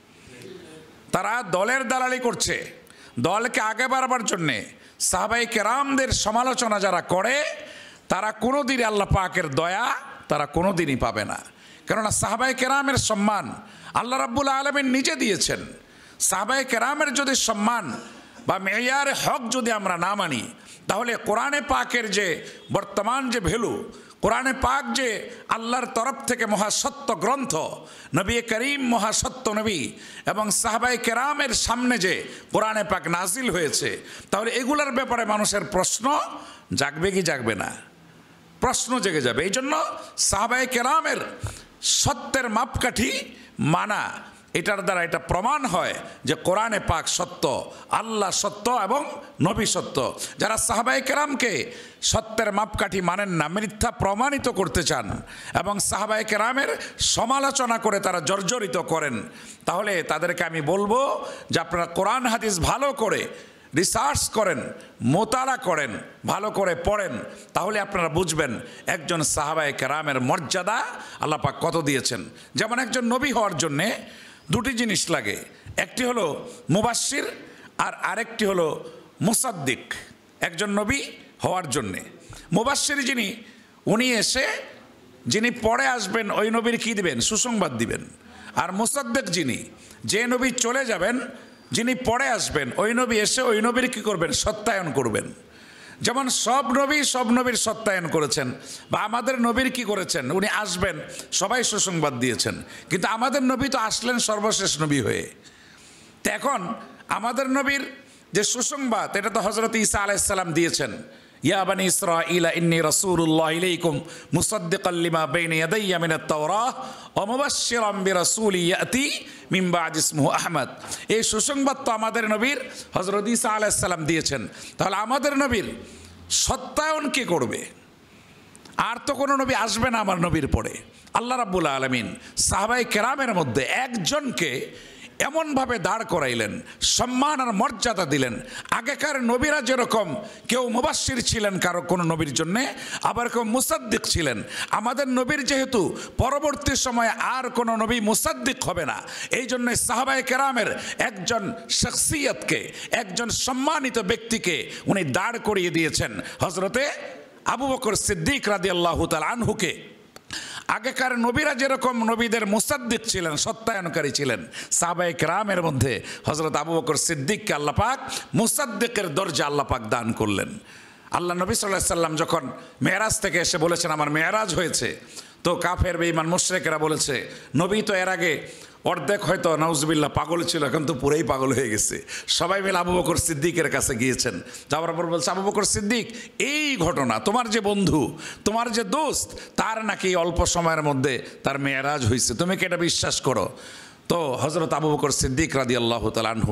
তারা দলের দালালি করছে। দলকে আগে বাড়াবার জন্যে সাহাবায়ে কেরামদের সমালোচনা যারা করে, তারা কোনোদিনই আল্লাহ পাকের দয়া তারা কোনোদিনই পাবে না। কেননা সাহাবায়ে কেরামের সম্মান আল্লাহ রাব্বুল আলামিন নিজে দিয়েছেন। সাহাবায়ে কেরামের যদি সম্মান বা মেয়ারে হক যদি আমরা না মানি, তাহলে কোরআনে পাকের যে বর্তমান যে ভ্যালু, কোরআনে পাক যে আল্লাহর তরফ থেকে মহাসত্য গ্রন্থ, নবী করিম মহাসত্য নবী, এবং সাহাবায়ে কেরামের সামনে যে কোরআনে পাক নাজিল হয়েছে, তাহলে এগুলোর ব্যাপারে মানুষের প্রশ্ন জাগবে কি জাগবে না? প্রশ্ন জেগে যাবে। এই জন্য সাহাবায়ে কেরামের সত্যের মাপকাঠি মানা, এটার দ্বারা এটা প্রমাণ হয় যে কোরআনে পাক সত্য, আল্লাহ সত্য এবং নবী সত্য। যারা সাহাবায়ে কেরামকে সত্যের মাপকাঠি মানেন না, মিথ্যা প্রমাণিত করতে চান এবং সাহাবায়ে কেরামের সমালোচনা করে তারা জর্জরিত করেন, তাহলে তাদেরকে আমি বলবো যে আপনারা কোরআন হাদিস ভালো করে রিসার্চ করেন, মোতালা করেন, ভালো করে পড়েন, তাহলে আপনারা বুঝবেন একজন সাহাবায়ে কেরামের মর্যাদা আল্লাহ পাক কত দিয়েছেন। যেমন একজন নবী হওয়ার জন্যে দুটি জিনিস লাগে, একটি হলো মুবাশশির আর আরেকটি হলো মুসাদ্দিক। একজন নবী হওয়ার জন্যে মুবাশশির যিনি, উনি এসে যিনি পরে আসবেন ওই নবীর কী দিবেন? সুসংবাদ দিবেন। আর মুসাদ্দিক যিনি, যে নবী চলে যাবেন, যিনি পরে আসবেন ওই নবী এসে ওই নবীর কী করবেন? সত্যায়ন করবেন। যেমন সব নবীর সত্যায়ন করেছেন, বা আমাদের নবীর কি করেছেন? উনি আসবেন, সবাই সুসংবাদ দিয়েছেন, কিন্তু আমাদের নবী তো আসলেন সর্বশেষ নবী হয়ে। তো এখন আমাদের নবীর যে সুসংবাদ, এটা তো হযরত ঈসা আলাইহিস সালাম দিয়েছেন, ইয়া বানি ইসরাঈলা ইন্নী রাসূলুল্লাহ ইলাইকুম মুসাদ্দিকাল লিমা বাইনা ইয়াদাইয়া মিনাত তাওরাহ ওয়া মুবাশশিরাম বিরাসূলি ইয়াতি মিন বা'দি ইসমুহু আহমদ। এই সুসংবাদ তো আমাদের নবীর হযরত ঈসা আলাইহিস সালাম দিয়েছেন। তাহলে আমাদের নবীর সত্যায়ন কে করবে? আর তো কোনো নবী আসবে না আমার নবীর পরে। আল্লাহ রাব্বুল আলামিন সাহাবায়ে কেরামের মধ্যে একজনকে এমনভাবে দাঁড় করাইলেন, সম্মান আর মর্যাদা দিলেন। আগেকার নবীরা যেরকম কেউ মুবাশশির ছিলেন কারো কোনো নবীর জন্যে, আবার কেউ মুসাদ্দিক ছিলেন, আমাদের নবীর যেহেতু পরবর্তী সময়ে আর কোনো নবী মুসাদ্দিক হবে না, এই জন্য সাহাবায়ে কেরামের একজন শখসিয়তকে, একজন সম্মানিত ব্যক্তিকে উনি দাঁড় করিয়ে দিয়েছেন, হযরতে আবু বকর সিদ্দিক রাদিয়াল্লাহু তাআলা আনহুকে। আগেকার নবীরা যেরকম নবীদের মুসাদ্দিক ছিলেন, সত্যায়নকারী ছিলেন, সাহাবায়ে কেরামের মধ্যে হযরত আবু বকর সিদ্দিককে আল্লাহ পাক মুসাদ্দিকের দরজা আল্লাহ পাক দান করলেন। আল্লাহ নবী সাল্লাল্লাহু আলাইহি সাল্লাম যখন মেরাজ থেকে এসে বলেছেন আমার মেরাজ হয়েছে, তো কাফের বেঈমান মুশরিকরা বলেছে নবী তো এর আগে অর্ধেক হয়তো নাউজুবিল্লাহ পাগল ছিল, এখন তো পুরোই পাগল হয়ে গেছে। সবাই মিলে আবু বকর সিদ্দিকের কাছে গিয়েছেন, যাওয়ার পর বলছে আবু বকর সিদ্দিক, এই ঘটনা, তোমার যে বন্ধু, তোমার যে দোস্ত, তার নাকি অল্প সময়ের মধ্যে তার মেরাজ হয়েছে, তুমি কি এটা বিশ্বাস করো? তো হযরত আবু বকর সিদ্দিক রাদিয়াল্লাহু তাআলা আনহু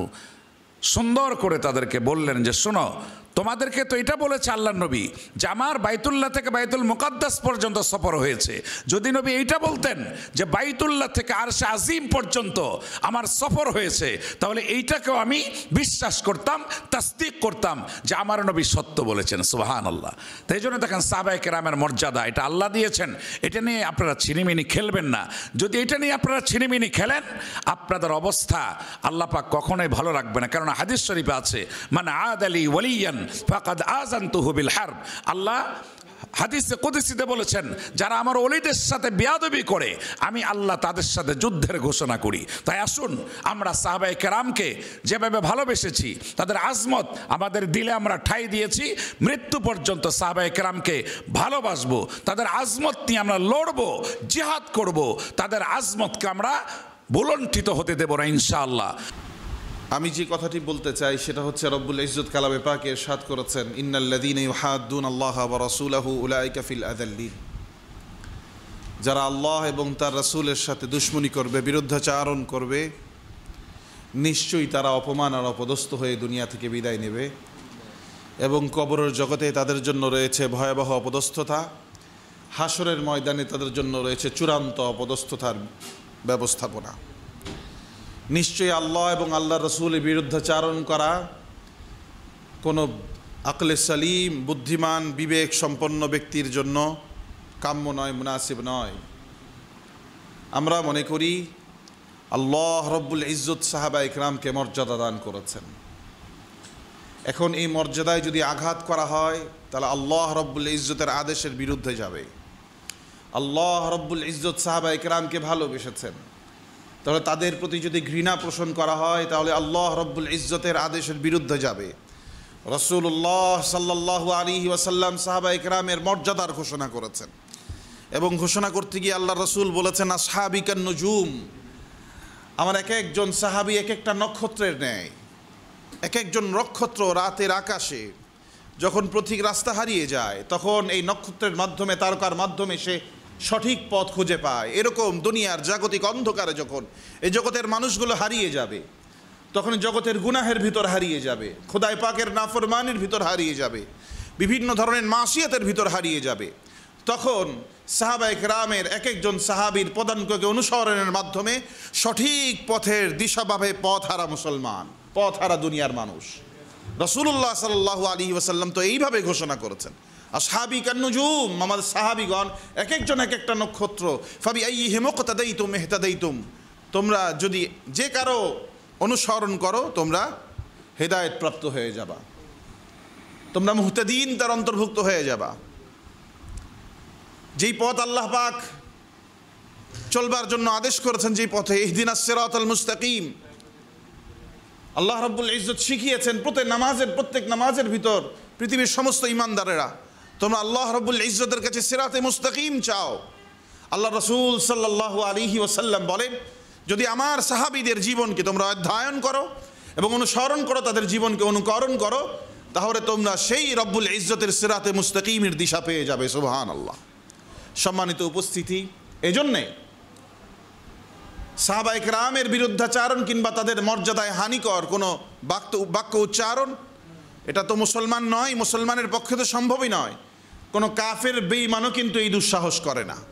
সুন্দর করে তাদেরকে বললেন যে শোনো, তোমাদেরকে তো এটা বলেছে আল্লাহর নবী যে আমার বাইতুল্লাহ থেকে বাইতুল মুকাদ্দাস পর্যন্ত সফর হয়েছে। যদি নবী এইটা বলতেন যে বাইতুল্লাহ থেকে আরশে আজিম পর্যন্ত আমার সফর হয়েছে, তাহলে এইটাকেও আমি বিশ্বাস করতাম, তাসদিক করতাম যে আমার নবী সত্য বলেছেন। সুবহানাল্লাহ। তাই জন্য দেখেন সাহাবায়ে কেরামের মর্যাদা এটা আল্লাহ দিয়েছেন, এটা নিয়ে আপনারা ছিনিমিনি খেলবেন না। যদি এটা নিয়ে আপনারা ছিনিমিনি খেলেন, আপনাদের অবস্থা আল্লাহ পাক কখনোই ভালো রাখবে না। কারণ হাদিস শরীফে আছে মান আদালি ওয়ালিয়ান ফাকাদ আযানতুহু বিল হারব। আল্লাহ হাদিসে কুদসিতে বলেছেন যারা আমার ওলিদের সাথে বেয়াদবি করে আমি আল্লাহ তাদের সাথে যুদ্ধের ঘোষণা করি। তাই আসুন আমরা সাহাবায়ে কেরামকে যেভাবে ভালোবেসেছি, তাদের আজমত আমাদের দিলে আমরা ঠাঁই দিয়েছি, মৃত্যু পর্যন্ত সাহাবায়ে কেরামকে ভালোবাসবো, তাদের আজমত নিয়ে আমরা লড়বো, জিহাদ করব, তাদের আজমতকে আমরা বুলণ্ঠিত হতে দেব না ইনশাআল্লাহ। আমি যে কথাটি বলতে চাই সেটা হচ্ছে রব্বুল ইজ্জত কালামে পাকে ইরশাদ করেছেন ইন্নাল্লাযীনা ইউহাদ্দুনাল্লাহা ওয়া রাসূলাহু উলাইকা ফিল আযাল্লিন। যারা আল্লাহ এবং তার রাসূলের সাথে দুশমনি করবে, বিরুদ্ধাচারণ করবে, নিশ্চয়ই তারা অপমান আর অপদস্থ হয়ে দুনিয়া থেকে বিদায় নেবে এবং কবরের জগতে তাদের জন্য রয়েছে ভয়াবহ অপদস্থতা, হাসরের ময়দানে তাদের জন্য রয়েছে চূড়ান্ত অপদস্থতার ব্যবস্থাপনা। নিশ্চয়ই আল্লাহ এবং আল্লাহ রসুলের বিরুদ্ধাচারণ করা কোনো আকলে সালিম, বুদ্ধিমান, বিবেক সম্পন্ন ব্যক্তির জন্য কাম্য নয়, মুনাসিব নয়। আমরা মনে করি আল্লাহ রব্বুল ইজ্জত সাহাবায়ে কেরামকে মর্যাদা দান করেছেন। এখন এই মর্যাদায় যদি আঘাত করা হয় তাহলে আল্লাহ রব্বুল ইজ্জতের আদেশের বিরুদ্ধে যাবে। আল্লাহ রব্বুল ইজ্জত সাহাবায়ে কেরামকে ভালোবেসেছেন, তাহলে তাদের প্রতি যদি ঘৃণা পোষণ করা হয় তাহলে আল্লাহ রব্বুল ইজ্জতের আদেশের বিরুদ্ধে যাবে। রাসূলুল্লাহ সাল্লাল্লাহু আলাইহি ওয়াসাল্লাম সাহাবায়ে কেরামের মর্যাদার ঘোষণা করেছেন। এবং ঘোষণা করতে গিয়ে আল্লাহ রসুল বলেছেন আসহাবিকান নুজুম, আমার এক একজন সাহাবী এক একটা নক্ষত্রের ন্যায়। এক একজন নক্ষত্র রাতের আকাশে যখন পথিক রাস্তা হারিয়ে যায় তখন এই নক্ষত্রের মাধ্যমে, তারকার মাধ্যমে সে সঠিক পথ খুঁজে পায়। এরকম দুনিয়ার জাগতিক অন্ধকারে যখন এই জগতের মানুষগুলো হারিয়ে যাবে, তখন জগতের গুনাহের ভিতর হারিয়ে যাবে, খোদাই পাকের নাফরমানির ভিতর হারিয়ে যাবে, বিভিন্ন ধরনের মাসিয়াতের ভিতর হারিয়ে যাবে, তখন সাহাবায়ে কেরামের এক একজন সাহাবীর পদাঙ্ককে অনুসরণের মাধ্যমে সঠিক পথের দিশা পাবে পথহারা মুসলমান, পথহারা দুনিয়ার মানুষ। রাসূলুল্লাহ সাল্লাল্লাহু আলাইহি ওয়াসাল্লাম তো এইভাবে ঘোষণা করেছেন, আসহাবিকান নুজুম, আমাদের সাহাবীগণ এক একজন এক একটা নক্ষত্র। ফাবিআইয়িহিম ইক্তাদাইতুম ইহতাদাইতুম, তোমরা যদি যে কারো অনুসরণ করো তোমরা হেদায়েত প্রাপ্ত হয়ে যাবা, তোমরা মুহতাদিন তার অন্তর্ভুক্ত হয়ে যাবা। যেই পথ আল্লাহ পাক চলবার জন্য আদেশ করেছেন, যেই পথে ইহদিনাস সিরাতাল মুস্তাকিম, আল্লাহ রাব্বুল ইজ্জত শিখিয়েছেন প্রত্যেক নামাজের ভিতর পৃথিবীর সমস্ত ইমানদারেরা তোমরা আল্লাহ রাব্বুল ইজ্জতের কাছে সিরাতে মুস্তাকিম চাও। আল্লাহ রাসূল সাল্লাল্লাহু আলাইহি ওয়াসাল্লাম বলেন, যদি আমার সাহাবীদের জীবনকে তোমরা অধ্যয়ন করো এবং অনুসরণ করো, তাদের জীবনকে অনুকরণ করো, তাহলে তোমরা সেই রব্বুল ইজ্জতের সিরাতে মুস্তাকিমের দিশা পেয়ে যাবে। সুবহানাল্লাহ। সম্মানিত উপস্থিতি, এজন্যে সাহাবায়ে কেরামের বিরুদ্ধাচারণ কিংবা তাদের মর্যাদায় হানিকর কোনো বাক্য উচ্চারণ, এটা তো মুসলমান নয়, মুসলমানের পক্ষে তো সম্ভবই নয়। কোনো কাফের বেঈমানও কিন্তু এই দুঃসাহস করে না,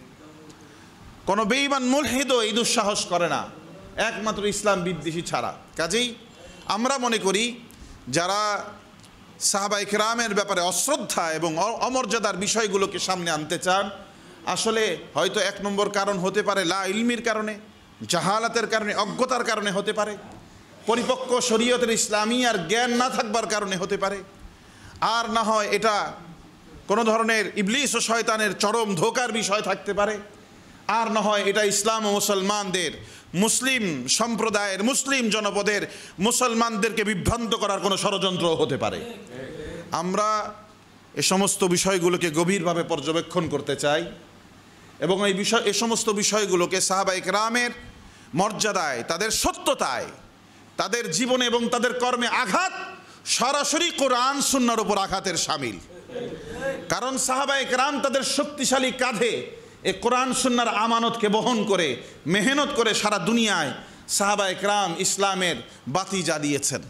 কোনো বেঈমান মুলহিদও এই দুঃসাহস করে না, একমাত্র ইসলাম বিদ্বেষী ছাড়া। কাজেই আমরা মনে করি যারা সাহাবায়ে কেরামের ব্যাপারে অশ্রদ্ধা এবং অমর্যাদার বিষয়গুলোকে সামনে আনতে চান, আসলে হয়তো এক নম্বর কারণ হতে পারে লা ইলমির কারণে, জাহালাতের কারণে, অজ্ঞতার কারণে হতে পারে, পরিপক্ক শরীয়তের ইসলামী আর জ্ঞান না থাকবার কারণে হতে পারে, আর না হয় এটা কোনো ধরনের ইবলিস ও শয়তানের চরম ধোঁকার বিষয় থাকতে পারে, আর না হয় এটা ইসলাম ও মুসলমানদের, মুসলিম সম্প্রদায়ের, মুসলিম জনপদের মুসলমানদেরকে বিভ্রান্ত করার কোনো ষড়যন্ত্র হতে পারে। আমরা এ সমস্ত বিষয়গুলোকে গভীরভাবে পর্যবেক্ষণ করতে চাই এবং এই সমস্ত বিষয়গুলোকে সাহাবায়ে কেরামের মর্যাদায়, তাদের সত্যতায়, তাদের জীবনে এবং তাদের কর্মে আঘাত সরাসরি কোরআন সুন্নাহর উপর আঘাতের শামিল। কারণ সাহাবায়ে কেরাম তাদের শক্তিশালী কাঁধে এ কোরআন সুন্নাহর আমানতকে বহন করে মেহনত করে সারা দুনিয়ায় সাহাবায়ে কেরাম ইসলামের বাতি জ্বালিয়েছেন।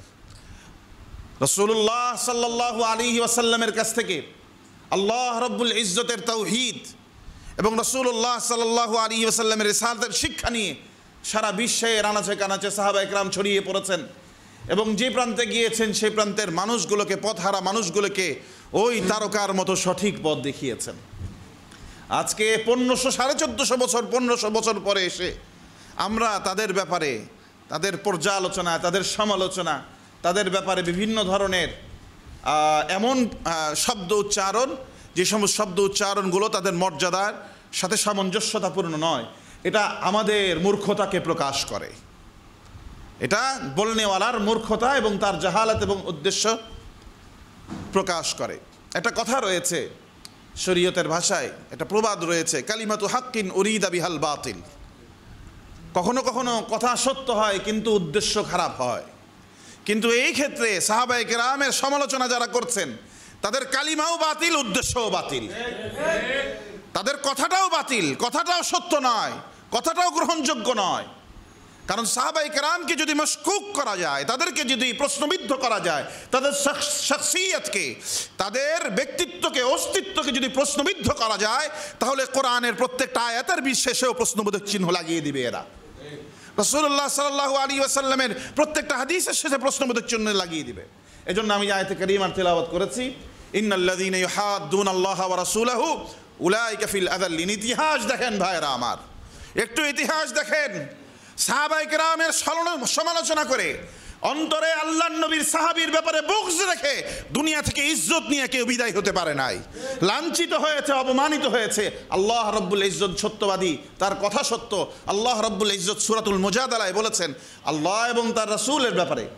রাসূলুল্লাহ সাল্লাল্লাহু আলাইহি ওয়াসাল্লামের কাছ থেকে আল্লাহ রাব্বুল ইজ্জতের তাওহীদ এবং রাসূলুল্লাহ সাল্লাল্লাহু আলাইহি ওয়াসাল্লামের রিসালাতের শিক্ষা নিয়ে সারা বিশ্বের আনাচে কানাচে সাহাবায়ে কেরাম ছড়িয়ে পড়েছেন এবং যে প্রান্তে গিয়েছেন সেই প্রান্তের মানুষগুলোকে, পথহারা মানুষগুলোকে ওই তারকার মতো সঠিক পথ দেখিয়েছেন। আজকে 1400 বছর 1500 বছর পরে এসে আমরা তাদের ব্যাপারে, তাদের পর্যালোচনা, তাদের সমালোচনা, তাদের ব্যাপারে বিভিন্ন ধরনের এমন শব্দ উচ্চারণ, যে সমস্ত শব্দ উচ্চারণগুলো তাদের মর্যাদার সাথে সামঞ্জস্যতাপূর্ণ নয়, এটা আমাদের মূর্খতাকে প্রকাশ করে। এটা বলনেওয়ালার মূর্খতা এবং তার জাহালাত এবং উদ্দেশ্য প্রকাশ করে। একটা কথা রয়েছে শরীয়তের ভাষায়, একটা প্রবাদ রয়েছে, কালিমাতু হাক্কিন উরিদা বিহাল বাতিল। কখনো কখনো কথা সত্য হয় কিন্তু উদ্দেশ্য খারাপ হয়। কিন্তু এই ক্ষেত্রে সাহাবায়ে কেরামের সমালোচনা যারা করছেন তাদের কালিমাও বাতিল, উদ্দেশ্যও বাতিল, তাদের কথাটাও বাতিল, কথাটাও সত্য নয়, কথাটাও গ্রহণযোগ্য নয়। কারণ সাহাবায়ে কেরামকে যদি মশকুক করা যায়, তাদেরকে যদি প্রশ্নবিদ্ধ করা যায়, তাদের শখসিয়তকে, তাদের ব্যক্তিত্বকে, অস্তিত্বকে যদি প্রশ্নবিদ্ধ করা যায়, তাহলে কোরআনের প্রত্যেকটা আয়াতের বিশেষেও প্রশ্নবোধক চিহ্ন লাগিয়ে দিবে এরা। রাসূলুল্লাহ সাল্লাল্লাহু আলাইহি ওয়াসাল্লামের প্রত্যেকটা হাদিসের শেষে প্রশ্নবোধক চিহ্ন লাগিয়ে দিবে। এজন্য আমি আয়াতে কারিমার তেলাওয়াত করেছি, ইন্নাল্লাযীনা ইউহাদ্দুনাল্লাহা ওয়া রাসূলাহু উলাইকা ফিল আযাল্লিন। ইতিহাস দেখেন ভাইরা আমার, একটু ইতিহাস দেখেন। সাহাবায়ে কেরামের সমালোচনা করে অন্তরে আল্লাহর নবীর সাহাবীর ব্যাপারে বুগজ রেখে দুনিয়া থেকে ইজ্জত নিয়ে কেউ বিদায় হতে পারে নাই। লাঞ্ছিত হয়েছে, অপমানিত হয়েছে। আল্লাহ রাব্বুল ইজ্জত সত্যবাদী, তার কথা সত্য। আল্লাহ রাব্বুল ইজ্জত সূরাতুল মুজাদালায় বলেছেন আল্লাহ এবং তার রাসূলের ব্যাপারে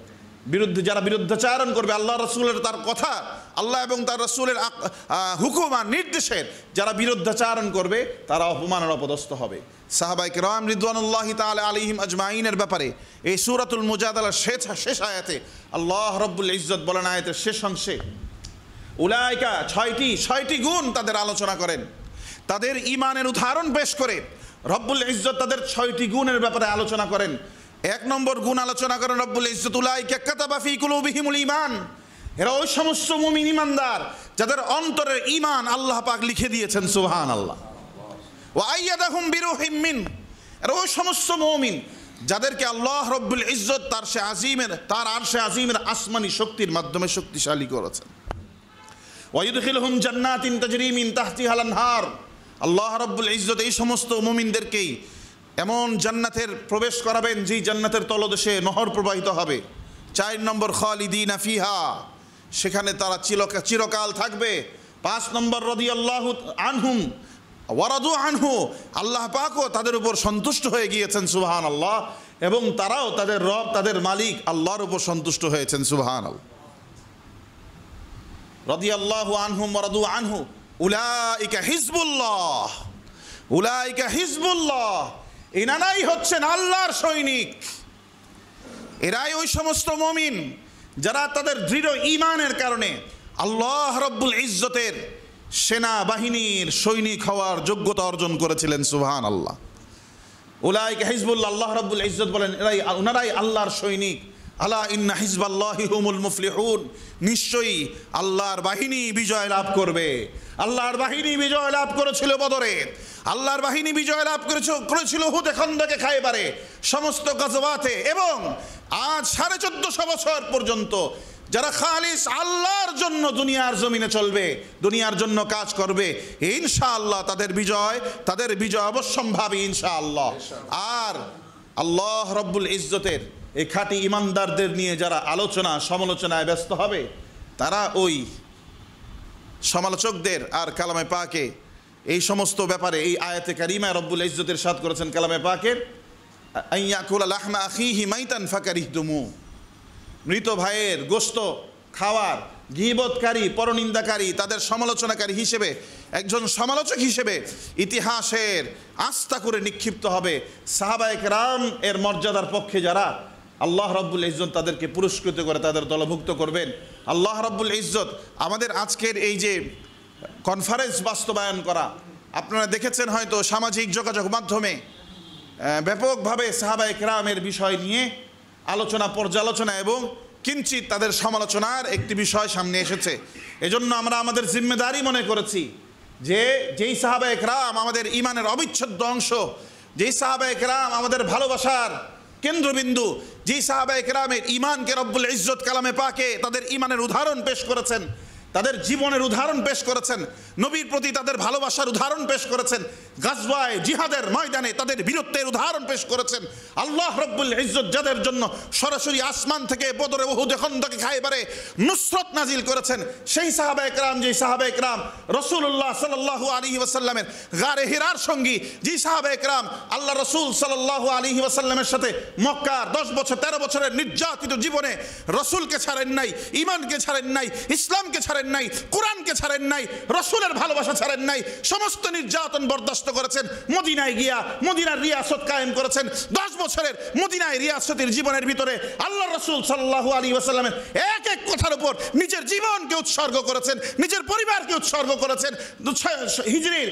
যারা বিরুদ্ধাচারণ করবে আল্লাহ রসুলের তার কথা, আল্লাহ এবং তার রসুলের হুকুম আর নির্দেশের যারা বিরুদ্ধাচারণ করবে তারা অপমানের অপদস্থ হবে। সাহাবায়ে কেরাম রিদওয়ানুল্লাহি তাআলা আলাইহিম আজমাইনের ব্যাপারে এই সূরাতুল মুজাদালার শেষ আয়াতে আল্লাহ রব্বুল ইজ্জত বলেন, আয়াতের শেষ অংশে উলাইকা ছয়টি গুণ তাদের আলোচনা করেন, তাদের ঈমানের উদাহরণ পেশ করে রব্বুল ইজ্জত তাদের 6টি গুণের ব্যাপারে আলোচনা করেন। 1 নম্বর গুণ আলোচনা করেন রব্বুল ইজ্জত, উলাইকা কাতাবা ফি কুলুবিহিমুল ঈমান, এরা ওই সমস্ত মুমিন ঈমানদার যাদের অন্তরের ঈমান আল্লাহ পাক লিখে দিয়েছেন, সুবহানাল্লাহ। ওয়া আইয়াদাহুম বিরূহিম মিন, এরা ওই সমস্ত মুমিন যাদেরকে আল্লাহ রব্বুল ইজ্জত তার আরশে আজিমের আসমানি শক্তির মাধ্যমে শক্তিশালী করেছেন। ওয়া ইউদখিলুহুম জান্নাতিন তাজরি মিন তাহতিহাল আনহার, আল্লাহ রব্বুল ইজ্জত এই সমস্ত মুমিনদেরকেই এমন জান্নাতের প্রবেশ করাবেন যেই জান্নাতের তলদেশে নহর প্রবাহিত হবে। 4 নম্বর খালিদিনা ফিহা, সেখানে তারা চিরকাল থাকবে। 5 নম্বর রাদিয়াল্লাহু আনহুম ওয়া রাদু আনহু, আল্লাহ পাকও তাদের উপর সন্তুষ্ট হয়ে গিয়েছেন, সুবহানাল্লাহ, এবং তারাও তাদের রব তাদের মালিক আল্লাহর উপর সন্তুষ্ট হয়েছেন, সুবহানাল্লাহ। রাদিয়াল্লাহু আনহুম ওয়া রাদু আনহু উলাইকা হিজবুল্লাহ, উলাইকা হিজবুল্লাহ, এনারাই হচ্ছেন আল্লাহর সৈনিক। এরাই ওই সমস্ত মুমিন যারা তাদের দৃঢ় ঈমানের কারণে আল্লাহ রব্বুল ইজ্জতের সেনাবাহিনীর সৈনিক হওয়ার যোগ্যতা অর্জন করেছিলেন, সুবহানাল্লাহ। উলাইকা হিজবুল্লাহ, আল্লাহ রব্বুল ইজ্জত বলেন ওনারাই আল্লাহর সৈনিক। আলা ইন্না হিজবাল্লাহি হুমুল মুফলিহুন, নিশ্চয়ই আল্লাহর বাহিনী বিজয় লাভ করবে। আল্লাহর বাহিনী বিজয় লাভ করেছিল বদরে, আল্লাহর বাহিনী বিজয় লাভ করেছিল হুদে, খন্দকে, খায়বারে, সমস্ত গাজওয়াতে, এবং আজ 1450 বছর পর্যন্ত যারা খালিস আল্লাহর জন্য দুনিয়ার জমিনে চলবে, দুনিয়ার জন্য কাজ করবে, ইনশাআল্লাহ তাদের বিজয় অবশ্যম্ভাবী, ইনশাআল্লাহ। আর আল্লাহ রব্বুল ইজ্জতের এই খাঁটি ইমানদারদের নিয়ে যারা সমালোচনায় ব্যস্ত হবে, তারা ওই সমালোচকদের আর কালামে পাকে এই সমস্ত ব্যাপারে এই আয়াতে কারিমায় রব্বুল ইজ্জতের ইরশাদ করেছেন কালামে পাকের, আইয়াকুলা লাহমা আখিহি মাইতান ফাকারিহতুমু, মৃত ভাইয়ের গোশত খাওয়ার গীবতকারী, পরনিন্দাকারী, তাদের সমালোচনাকারী হিসেবে, একজন সমালোচক হিসেবে ইতিহাসের আস্থা করে নিক্ষিপ্ত হবে। সাহাবায়ে কেরাম এর মর্যাদার পক্ষে যারা, আল্লাহ রব্বুল ইজ্জত তাদেরকে পুরস্কৃত করে তাদের দলভুক্ত করবেন। আল্লাহ রব্বুল ইজ্জত আমাদের আজকের এই যে কনফারেন্স বাস্তবায়ন করা, আপনারা দেখেছেন হয়তো সামাজিক যোগাযোগ মাধ্যমে ব্যাপকভাবে সাহাবায়ে কেরামের বিষয় নিয়ে পর্যালোচনা এবং কিঞ্চিত তাদের সমালোচনার একটি বিষয় সামনে এসেছে। এজন্য আমরা আমাদের জিম্মেদারি মনে করেছি যে যেই সাহাবায়ে কেরাম আমাদের ঈমানের অবিচ্ছেদ্য অংশ, যেই সাহাবায়ে কেরাম আমাদের ভালোবাসার কেন্দ্রবিন্দু, যেই সাহাবায়ে কেরামের ঈমানকে রব্বুল ইজ্জত কালামে পাকে তাদের ঈমানের উদাহরণ পেশ করেছেন, তাদের জীবনের উদাহরণ পেশ করেছেন, নবীর প্রতি তাদের ভালোবাসার উদাহরণ পেশ করেছেন, গাজওয়ায়ে জিহাদের ময়দানে তাদের বীরত্বের উদাহরণ পেশ করেছেন। আল্লাহ রব্বুল ইজ্জত যাদের জন্য সরাসরি আসমান থেকে বদরে, উহুদে, খন্দকে, খায়বারে নুসরত নাজিল করেছেন, সেই সাহাবায়ে কেরাম, যেই সাহাবায়ে কেরাম রাসূলুল্লাহ সাল্লাল্লাহু আলাইহি ওয়াসাল্লামের গারে হিরার সঙ্গী, যেই সাহাবায়ে কেরাম আল্লাহ রাসূল সাল্লাল্লাহু আলাইহি ওয়াসাল্লামের সাথে মক্কার 10 বছর 13 বছরের নির্যাতিত জীবনে রাসূলকে ছাড়েন নাই, ঈমানকে ছাড়েন নাই, ইসলামকে ছাড়েন নাই, কোরআনকে ছাড়েন নাই, রাসূলের ভালোবাসা ছাড়েন নাই, সমস্ত নির্যাতন বরদাস্ত করেছেন, মদিনায় গিয়া মদিনার রিয়াসত কায়েম করেছেন। 10 বছরের মদিনায় রিয়াসতের জীবনের ভিতরে আল্লাহ রাসূল সাল্লাল্লাহু আলাইহি ওয়াসাল্লামের এক এক কথার উপর নিজের জীবনকে উৎসর্গ করেছেন, নিজের পরিবারকে উৎসর্গ করেছেন। হিজরির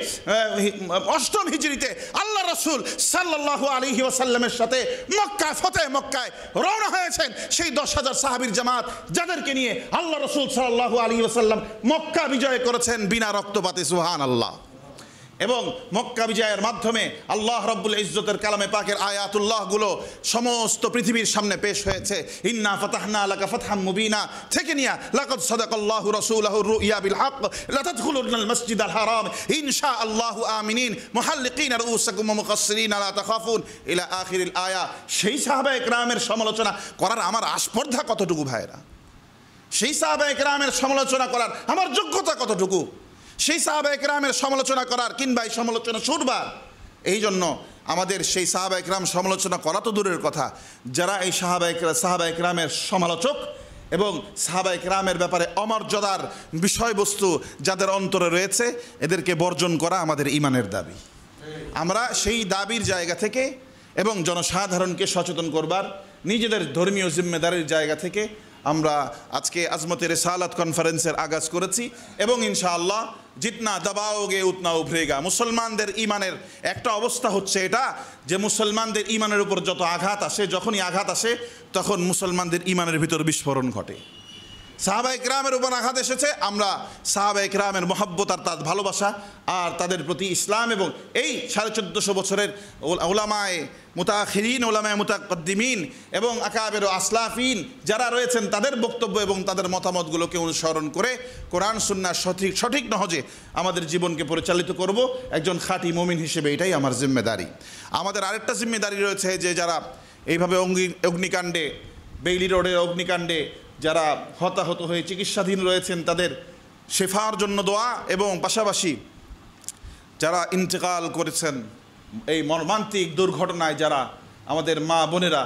8ম হিজরিতে আল্লাহ রাসূল সাল্লাল্লাহু আলাইহি ওয়াসাল্লামের সাথে মক্কায় রওনা হয়েছেন সেই 10,000 সাহাবীর জামাত, যাদেরকে নিয়ে আল্লাহ রাসূল সাল্লাল্লাহু আলাইহি ওয়াসাল্লাম মক্কা বিজয় করেছেন বিনা রক্তপাতে, সুবহানাল্লাহ। এবং মক্কা বিজয়ের মাধ্যমে আল্লাহ রব্বুল ইজ্জতের কালামে পাকের আয়াতুল্লাহ গুলো সমস্ত পৃথিবীর সামনে পেশ হয়েছে। ইন্না ফাতাহনা লাকা ফাতহাম মুবিনা থেকে নিয়া লাকাদ সাদাকাল্লাহু রাসূলাহু রুইয়া বিল হক লাতাদখুলুনাল মাসজিদাল হারাম ইনশাআল্লাহু আমিনিন মুহাল্লিকিনা রুউসাকুম ওয়া মুকাসসিরিনা লা তাখাফুন ইলা আখিরিল আয়া। সেই সাহাবায়ে কেরামের সমালোচনা করার আমার আস্পর্ধা কতটুকু ভাইরা? সেই সাহাবায়ে কেরামের সমালোচনা করার আমার যোগ্যতা কতটুকু? সেই সাহাবায়ে কেরামের সমালোচনা করার কিংবা এই সমালোচনা শুনবার এই জন্য আমাদের সেই সাহাবা ইকরাম সমালোচনা করা তো দূরের কথা, যারা এই সাহাবা ইকরামের সমালোচক এবং সাহাবা ইকরামের ব্যাপারে অমর্যাদার বিষয়বস্তু যাদের অন্তরে রয়েছে, এদেরকে বর্জন করা আমাদের ঈমানের দাবি। আমরা সেই দাবির জায়গা থেকে এবং জনসাধারণকে সচেতন করবার নিজেদের ধর্মীয় জিম্মেদারির জায়গা থেকে আমরা আজকে আজমতে রিসালাত কনফারেন্সের আগাজ করেছি এবং ইনশাআল্লাহ জিতনা দবাওগে উতনা উভরেগা। মুসলমানদের ঈমানের একটা অবস্থা হচ্ছে এটা যে মুসলমানদের ঈমানের উপর যত আঘাত আসে, যখনই আঘাত আসে তখন মুসলমানদের ঈমানের ভিতর বিস্ফোরণ ঘটে। সাহাবা ইকরামের উপর আঘাত এসেছে, আমরা সাহাবা ইকরামের মহব্বত আর তার ভালোবাসা আর তাদের প্রতি ইসলাম এবং এই 1450 বছরের উলামায়ে মুতাআখিরিন, উলামায়ে মুতাকদ্দিমিন এবং আকাবের আসলাফিন যারা রয়েছেন তাদের বক্তব্য এবং তাদের মতামতগুলোকে অনুসরণ করে কোরআন সুন্নাহর সঠিক নহজে আমাদের জীবনকে পরিচালিত করব একজন খাঁটি মুমিন হিসেবে। এটাই আমার জিম্মেদারি। আমাদের আরেকটা জিম্মেদারি রয়েছে যে যারা এইভাবে অগ্নিকাণ্ডে, বেইলি রোডের অগ্নিকাণ্ডে যারা হতাহত হয়ে চিকিৎসাধীন রয়েছেন তাদের শেফার জন্য দোয়া এবং পাশাপাশি যারা ইন্তেকাল করেছেন এই মর্মান্তিক দুর্ঘটনায়, যারা আমাদের মা বোনেরা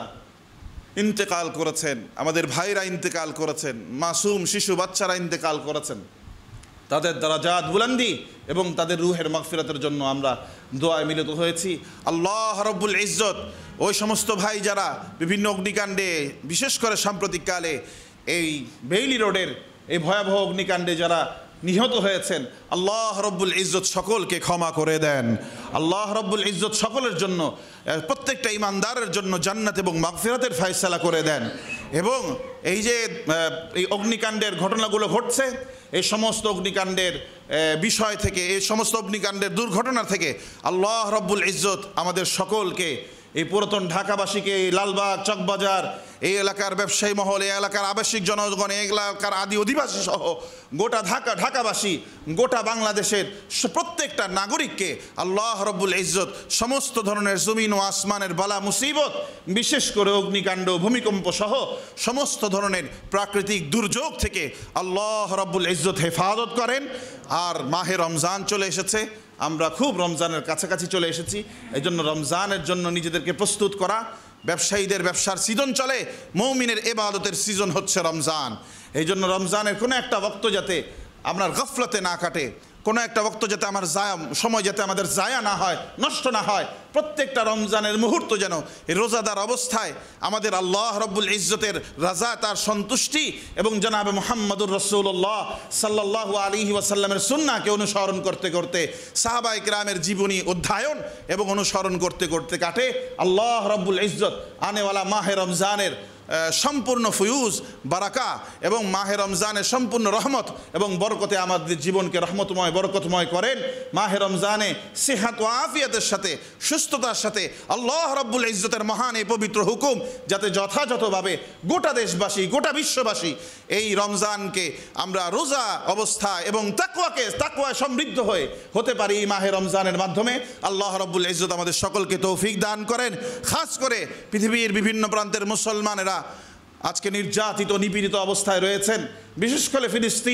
ইন্তেকাল করেছেন, আমাদের ভাইরা ইন্তেকাল করেছেন, মাসুম শিশু বাচ্চারা ইন্তেকাল করেছেন, তাদের দারাজাত বুলন্দি এবং তাদের রুহের মাগফিরাতের জন্য আমরা দোয়ায় মিলিত হয়েছি। আল্লাহ রাব্বুল ইজ্জত ওই সমস্ত ভাই যারা বিভিন্ন অগ্নিকাণ্ডে, বিশেষ করে সাম্প্রতিককালে এই বেইলি রোডের এই ভয়াবহ অগ্নিকাণ্ডে যারা নিহত হয়েছেন, আল্লাহ রাব্বুল ইজ্জত সকলকে ক্ষমা করে দেন। আল্লাহ রাব্বুল ইজ্জত সকলের জন্য, প্রত্যেকটা ঈমানদারের জন্য জান্নাত এবং মাগফিরাতের ফয়সালা করে দেন। এবং এই যে এই অগ্নিকাণ্ডের ঘটনাগুলো ঘটছে, এই সমস্ত অগ্নিকাণ্ডের বিষয় থেকে, এই সমস্ত অগ্নিকাণ্ডের দুর্ঘটনা থেকে আল্লাহ রাব্বুল ইজ্জত আমাদের সকলকে, এই পুরাতন ঢাকাবাসীকে, এই লালবাগ চকবাজার, এই এলাকার ব্যবসায়ী মহল, এই এলাকার আবাসিক জনগণ, এই এলাকার আদি অধিবাসী সহ গোটা ঢাকাবাসী, গোটা বাংলাদেশের প্রত্যেকটা নাগরিককে আল্লাহ রাব্বুল ইজ্জত সমস্ত ধরনের জমিন ও আসমানের বালা মুসিবত, বিশেষ করে অগ্নিকাণ্ড, ভূমিকম্প সহ সমস্ত ধরনের প্রাকৃতিক দুর্যোগ থেকে আল্লাহ রাব্বুল ইজ্জত হেফাজত করেন। আর মাহে রমজান চলে এসেছে, আমরা খুব রমজানের কাছাকাছি চলে এসেছি। এই জন্য রমজানের জন্য নিজেদেরকে প্রস্তুত করা। ব্যবসায়ীদের ব্যবসার সিজন চলে, মুমিনের ইবাদতের সিজন হচ্ছে রমজান। এই জন্য রমজানের কোনো একটা ওয়াক্ত যাতে আপনার গফলতে না কাটে, কোনো একটা ওয়াক্ত যাতে আমার সময় যাতে আমাদের জায়া না হয়, নষ্ট না হয়। প্রত্যেকটা রমজানের মুহূর্ত যেন এই রোজাদার অবস্থায় আমাদের আল্লাহ রাব্বুল ইজ্জতের রাজা, তার সন্তুষ্টি এবং জনাবে মুহাম্মদুর রাসূলুল্লাহ সাল্লাল্লাহু আলাইহি ওয়াসাল্লামের সুন্নাহকে অনুসরণ করতে করতে, সাহাবা ইকরামের জীবনী অধ্যয়ন এবং অনুসরণ করতে করতে কাটে। আল্লাহ রাব্বুল ইজ্জত আনেওয়ালা মাহে রমজানের সম্পূর্ণ ফয়ুজ, বারাকা এবং মাহে রমজানের সম্পূর্ণ রহমত এবং বরকতে আমাদের জীবনকে রহমতময়, বরকতময় করেন। মাহে রমজানে সেহাত ও আফিয়াতের সাথে, সুস্থতার সাথে আল্লাহ রাব্বুল ইজ্জতের মহান এই পবিত্র হুকুম যাতে যথাযথভাবে গোটা দেশবাসী, গোটা বিশ্ববাসী এই রমজানকে আমরা রোজা অবস্থায় এবং তাকওয়ায় সমৃদ্ধ হতে পারি এই মাহে রমজানের মাধ্যমে। আল্লাহ রাব্বুল ইজ্জত আমাদের সকলকে তৌফিক দান করেন। খাস করে পৃথিবীর বিভিন্ন প্রান্তের মুসলমানেরা আজকে নির্যাতিত, নিপীড়িত অবস্থায় রয়েছেন, বিশেষ করে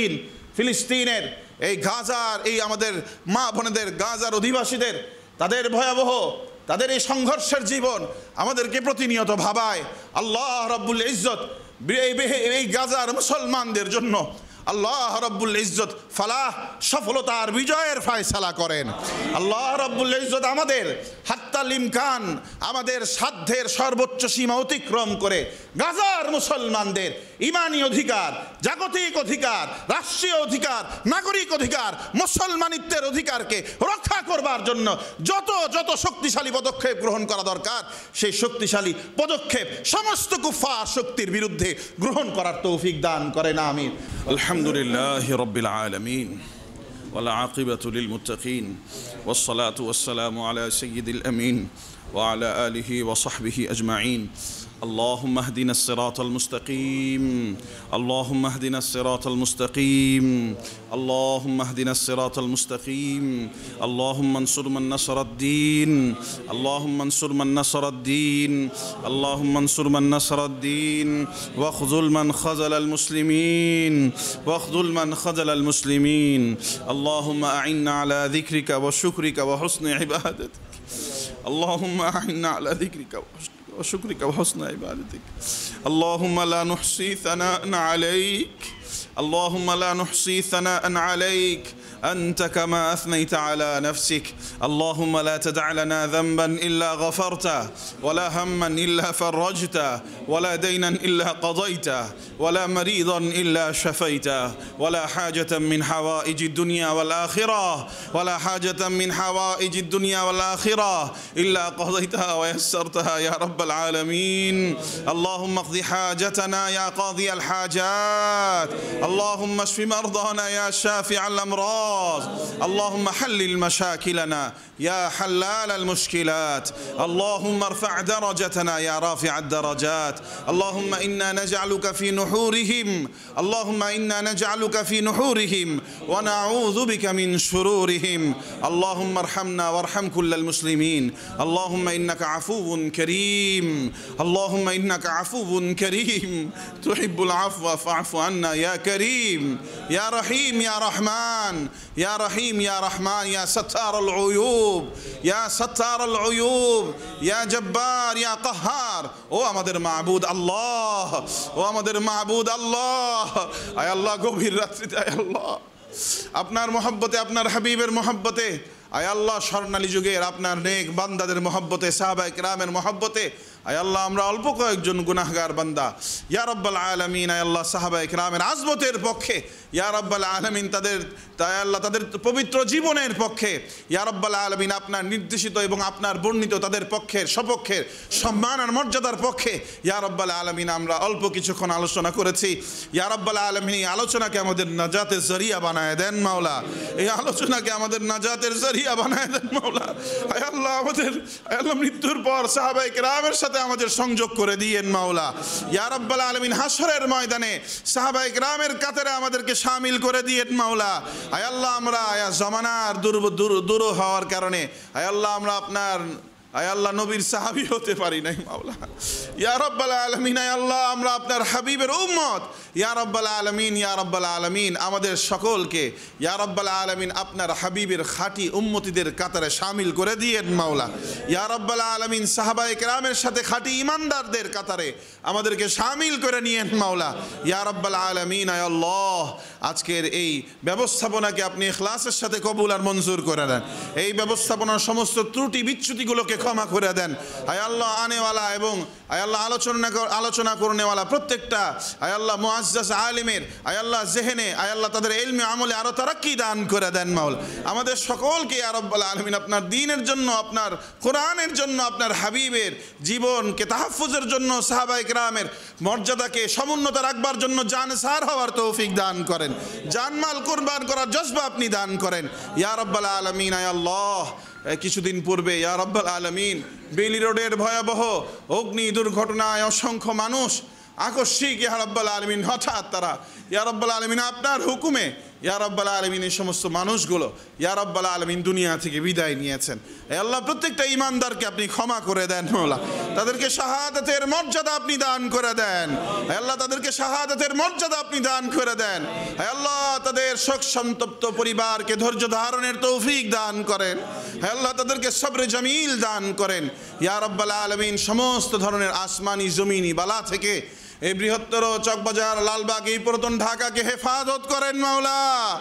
ফিলিস্তিনের এই গাজার, এই আমাদের মা বোনেদের, গাজার অধিবাসীদের, তাদের ভয়াবহ, তাদের এই সংঘর্ষের জীবন আমাদেরকে প্রতিনিয়ত ভাবায়। আল্লাহ রাব্বুল ইজ্জত এই গাজার মুসলমানদের জন্য আল্লাহ রাব্বুল ইজ্জত ফালাহ, সফলতার বিজয়ের ফয়সালা করেন। আল্লাহ রাব্বুল ইজ্জত আমাদের হাত্তাল ইমকান, আমাদের সাধ্যের সর্বোচ্চ সীমা অতিক্রম করে গাজার মুসলমানদের ইমানি অধিকার, জাগতিক অধিকার, রাষ্ট্রীয় অধিকার, নাগরিক অধিকার, মুসলমানিত্বের অধিকারকে রক্ষা করবার জন্য যত শক্তিশালী পদক্ষেপ গ্রহণ করা দরকার, সেই শক্তিশালী পদক্ষেপ সমস্ত কুফার শক্তির বিরুদ্ধে গ্রহণ করার তৌফিক দান করেন। আমিন। আলহামদুলিল্লাহ রাব্বিল আলামিন ওয়াল আকিবাতু লিল মুত্তাকিন ওয়াস সালাতু ওয়াস সালামু আলা সাইয়্যিদিল আমিন ওয়া আলা আলিহি ওয়া সাহবিহি আজমাইন। اللهم اهدنا الصراط المستقيم، اللهم اهدنا الصراط المستقيم، اللهم اهدنا الصراط المستقيم. اللهم انصر من نصر الدين، اللهم انصر من نصر الدين، اللهم انصر من نصر الدين، واخذل من خذل المسلمين، واخذل من خذل المسلمين. اللهم أعنا على ذكرك وشكرك وحسن عبادتك. اللهم أعنا على ذكرك وشكرك وحسن عبادتك. اللهم لا نحصي ثناء عليك، اللهم لا نحصي ثناء عليك أنت كما أثنيت على نفسك. اللهم لا تدع لنا ذنبا إلا غفرته، ولا هما إلا فرجته، ولا دينا إلا قضيته، ولا مريضا إلا شفيته، ولا حاجة من حوائج الدنيا والآخرة، ولا حاجة من حوائج الدنيا والآخرة إلا قضيتها ويسرتها يا رب العالمين. اللهم اقض حاجتنا يا قاضي الحاجات، اللهم اشف مرضانا يا شافع الأمراض، اللهم حلل مشاكلنا يا حلال المشكلات، اللهم ارفع درجتنا يا رافع الدرجات. اللهم إنا نجعلك في نحورهم، اللهم إنا نجعلك في نحورهم ونعوذ بك من شرورهم. اللهم ارحمنا وارحم كل المسلمين. اللهم إنك عفو كريم، اللهم إنك عفو كريم تحب العفو فاعف عنا يا كريم يا رحيم يا رحمن يا رحيم يا رحمن يا ستار العيوب يا ستار العيوب يا جبار يا قهار। ও আমাদের মাবুদ আল্লাহ, ও আমাদের মাবুদ আল্লাহ, আয় আল্লাহ গভীর রাত্রিতে আয় আল্লাহ আপনার মহব্বতে, আপনার হাবিবের মহব্বতে, আয় আল্লাহ স্বর্ণালী যুগের আপনার নেক বান্দাদের মহব্বতে, সাহাবায়ে কেরামের মহব্বতে, আয় আল্লাহ আমরা অল্প কয়েকজন গুনাহগার বান্দা, ইয়া রাব্বাল আলামিন আয় আল্লাহ সাহাবায়ে কেরামের আজমতের পক্ষে, ইয়া রাব্বাল আলামিন তাদের তাই আল্লাহ তাদের পবিত্র জীবনের পক্ষে, ইয়া রাব্বাল আলামিন আপনার নির্দেশিত এবং আপনার বর্ণিত তাদের পক্ষের সপক্ষের সম্মান আর মর্যাদার পক্ষে, ইয়া রাব্বাল আলামিন আমরা অল্প কিছুক্ষণ আলোচনা করেছি। ইয়া রাব্বাল আলামিন এই আলোচনাকে আমাদের নাজাতের জরিয়া বানায় দেন মাওলা, এই আলোচনাকে আমাদের নাজাতের জরিয়া বানায় দেন মাওলা। আয় আল্লাহ আমাদের আয় আল্লাহ মৃত্যুর পর সাহাবায়ে কেরামের সাথে আমাদের সংযোগ করে দিয়েন মাওলা। ইয়া রাব্বাল আলামিন হাশরের ময়দানে সাহাবায়ে কেরামের কাতারে আমাদেরকে শামিল করে দিয়েন মাওলা। আয় আল্লাহ আমরা আয়া জমানার দূর হওয়ার কারণে আয় আল্লাহ আমরা আপনার আয় আল্লাহ নবীর সাহাবী হতে পারি নাই মাওলা। ইয়া রাব্বাল আলামিন আয় আল্লাহ আমরা আপনার হাবিবের উম্মত, ইয়া রাব্বাল আলামিন ইয়া রাব্বাল আলামিন আমাদের সকলকে ইয়া রাব্বাল আলামিন আপনার হাবিবের খাঁটি উম্মতিদের কাতারে শামিল করে দিয়েন মাওলা। ইয়া রাব্বাল আলামিন সাহাবায়ে কেরামের সাথে খাঁটি ঈমানদারদের কাতারে আমাদেরকে শামিল করে নিয়েন মাওলা। ইয়া রাব্বাল আলামিন আয় আল্লাহ আজকের এই ব্যবস্থাপনাকে আপনি ইখলাসের সাথে কবুল আর মঞ্জুর করে দেন, এই ব্যবস্থাপনার সমস্ত ত্রুটি বিচ্যুতিগুলোকে ক্ষমা করে দেন। আয় আল্লাহ আনেওয়ালা এবং আয় আল্লাহ আলোচনা করনেওয়ালা প্রত্যেকটা আয় আল্লাহ মুআজ্জাজ আলিমের আয় আল্লাহ জেহেনে আয় আল্লাহ তাদের ইলমে আমলে আরো তারাক্কি দান করে দেন মাওলা। আমাদের সকলকে ইয়া রাব্বাল আলামিন আপনার দ্বীনের জন্য, আপনার কোরআনের জন্য, আপনার হাবিবের জীবনকে তাহাফুজের জন্য, সাহাবায়ে কেরামের মর্যাদাকে সমুন্নত রাখবার জন্য জানসার হওয়ার তৌফিক দান করেন, জানমাল কুরবান করার জজবা আপনি দান করেন ইয়া রাব্বাল আলামিন। আয় আল্লাহ কিছুদিন পূর্বে ইয়া রাব্বাল আলামিন বেইলি রোডের ভয়াবহ অগ্নি দুর্ঘটনায় অসংখ্য মানুষ আকস্মিক ইয়া রাব্বাল আলামিন হঠাৎ তারা ইয়া রাব্বাল আলামিন আপনার হুকুমে ইয়া রাব্বাল আলামিন এই সমস্ত মানুষগুলো ইয়া রাব্বাল আলামিন দুনিয়া থেকে বিদায় নিয়েছেন। হে আল্লাহ প্রত্যেকটা ঈমানদারকে আপনি ক্ষমা করে দেন মাওলা, তাদেরকে শাহাদাতের মর্যাদা আপনি দান করে দেন। হে আল্লাহ তাদেরকে শাহাদাতের মর্যাদা আপনি দান করে দেন। হে আল্লাহ তাদের শোক সন্তপ্ত পরিবারকে ধৈর্য ধারণের তৌফিক দান করেন। হে আল্লাহ তাদেরকে সবরে জামিল দান করেন ইয়া রাব্বাল আলামিন। সমস্ত ধরনের আসমানি জমিনি বালা থেকে এই বৃহত্তর চকবাজার লালবাগ এই পুরাতন ঢাকাকে হেফাজত করেন মাওলা,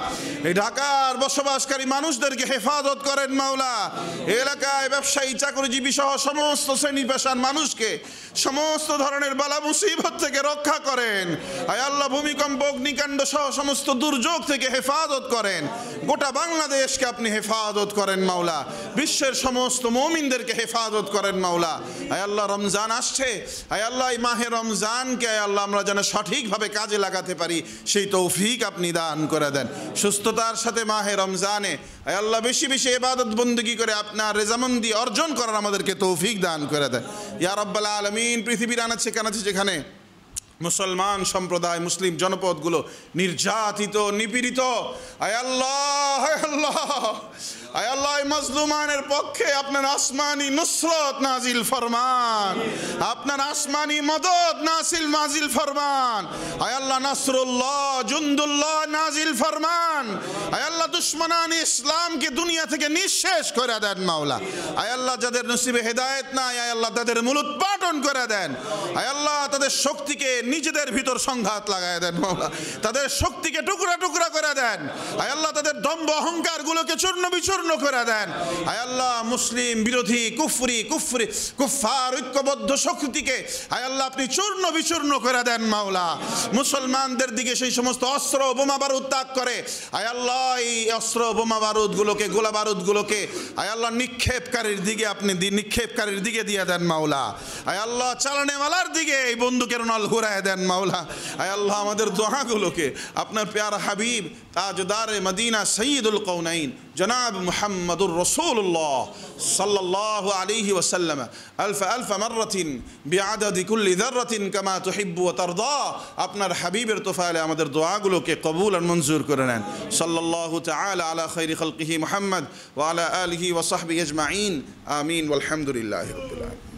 এই ঢাকার বসবাসকারী মানুষদেরকে হেফাজত করেন মাওলা। এলাকায় ব্যবসায়ী চাকরিজীবী সহ সমস্ত শ্রেণী পেশার মানুষকে সমস্ত ধরনের বালা মুসিবত থেকে রক্ষা করেন। আয় আল্লাহ ভূমিকম্প অগ্নিকাণ্ড সহ সমস্ত দুর্যোগ থেকে হেফাজত করেন। গোটা বাংলাদেশকে আপনি হেফাজত করেন মাওলা, বিশ্বের সমস্ত মুমিনদেরকে হেফাজত করেন মাওলা। আয় আল্লাহ রমজান আসছে, আয় আল্লাহ এই মাহে রমজানকে আয় আল্লাহ আমরা যেন সঠিকভাবে কাজে লাগাতে পারি সেই তৌফিক আপনি দান করে দেন। সুস্থতার সাথে মাহে রমজানে আয় আল্লাহ বেশি বেশি ইবাদত বন্দেগী করে আপনার রেজামন্দি অর্জন করার আমাদেরকে তৌফিক দান করে দেন ইয়া রাব্বাল আলামিন। পৃথিবীর আনাচে কানাচে যেখানে মুসলমান সম্প্রদায়, মুসলিম জনপদগুলো নির্যাতিত, নিপীড়িত। আয় আল্লাহ, আয় আল্লাহ, আয় আল্লাহ, এই মাজলুমানের পক্ষে আপনার আসমানি নুসরত নাজিল ফরমান, আপনার আসমানি মদদ নাজিল ফরমান। আয় আল্লাহ, নাসরুল্লাহ, জুন্দুল্লাহ নাজিল ফরমান। আয় আল্লাহ, দুশমনান ইসলামকে দুনিয়া থেকে নিঃশেষ করে দেন মাওলা। আয় আল্লাহ, যাদের নসিবে হেদায়েত নাই, আয় আল্লাহ তাদের মূলোৎপাটন করে দেন। আয় আল্লাহ, তাদের শক্তিকে নিজেদের ভিতর সংঘাত লাগায় দেন মাওলা, তাদের শক্তিকে টুকরা টুকরা করে দেন। আয় আল্লাহ, তাদের দম্ভ অহংকার গুলোকে চূর্ণ বিচূর্ণ করে দেন। আয় আল্লাহ, মুসলিম বিরোধী কুফফার ঐক্যবদ্ধ শক্তিকে আয় আল্লাহ আপনি চূর্ণ বিচূর্ণ করে দেন মাওলা। মুসলমানদের দিকে সেই সমস্ত অস্ত্র বোমা বারুদ তাক করে আয় আল্লাহ, এই অস্ত্র বোমা বারুদগুলোকে, গোলা বারুদগুলোকে আয় আল্লাহ নিক্ষেপকারীর দিকে দিয়ে দেন মাওলা। আয় আল্লাহ, চালানেওয়ালার দিকে এই বন্দুকের নল ঘুরায় দেন মাওলা। আয় আল্লাহ, আমাদের দোয়াগুলোকে আপনার প্যারা হাবিব তাজদারে মদিনা সৈয়দুল কৌনাইন জনাব মুহাম্মদুর রাসূলুল্লাহ সাল্লাল্লাহু আলাইহি ওয়াসাল্লাম আলফ মাররাতিন বিআদাদি কুল্লি যাররাতিন কামা তুহিব্বু ওয়া তারদা, আপনার হাবিবের তোফালে আমাদের দোয়াগুলোকে কবুল আর মঞ্জুর করে নেন। সাল্লাল্লাহু তাআলা আলা খাইরি খালকিহি মুহাম্মদ ওয়া আলা আলিহি ওয়া সাহবিহি আজমাইন, আমিন, ওয়ালহামদুলিল্লাহি রাব্বিল আলামিন।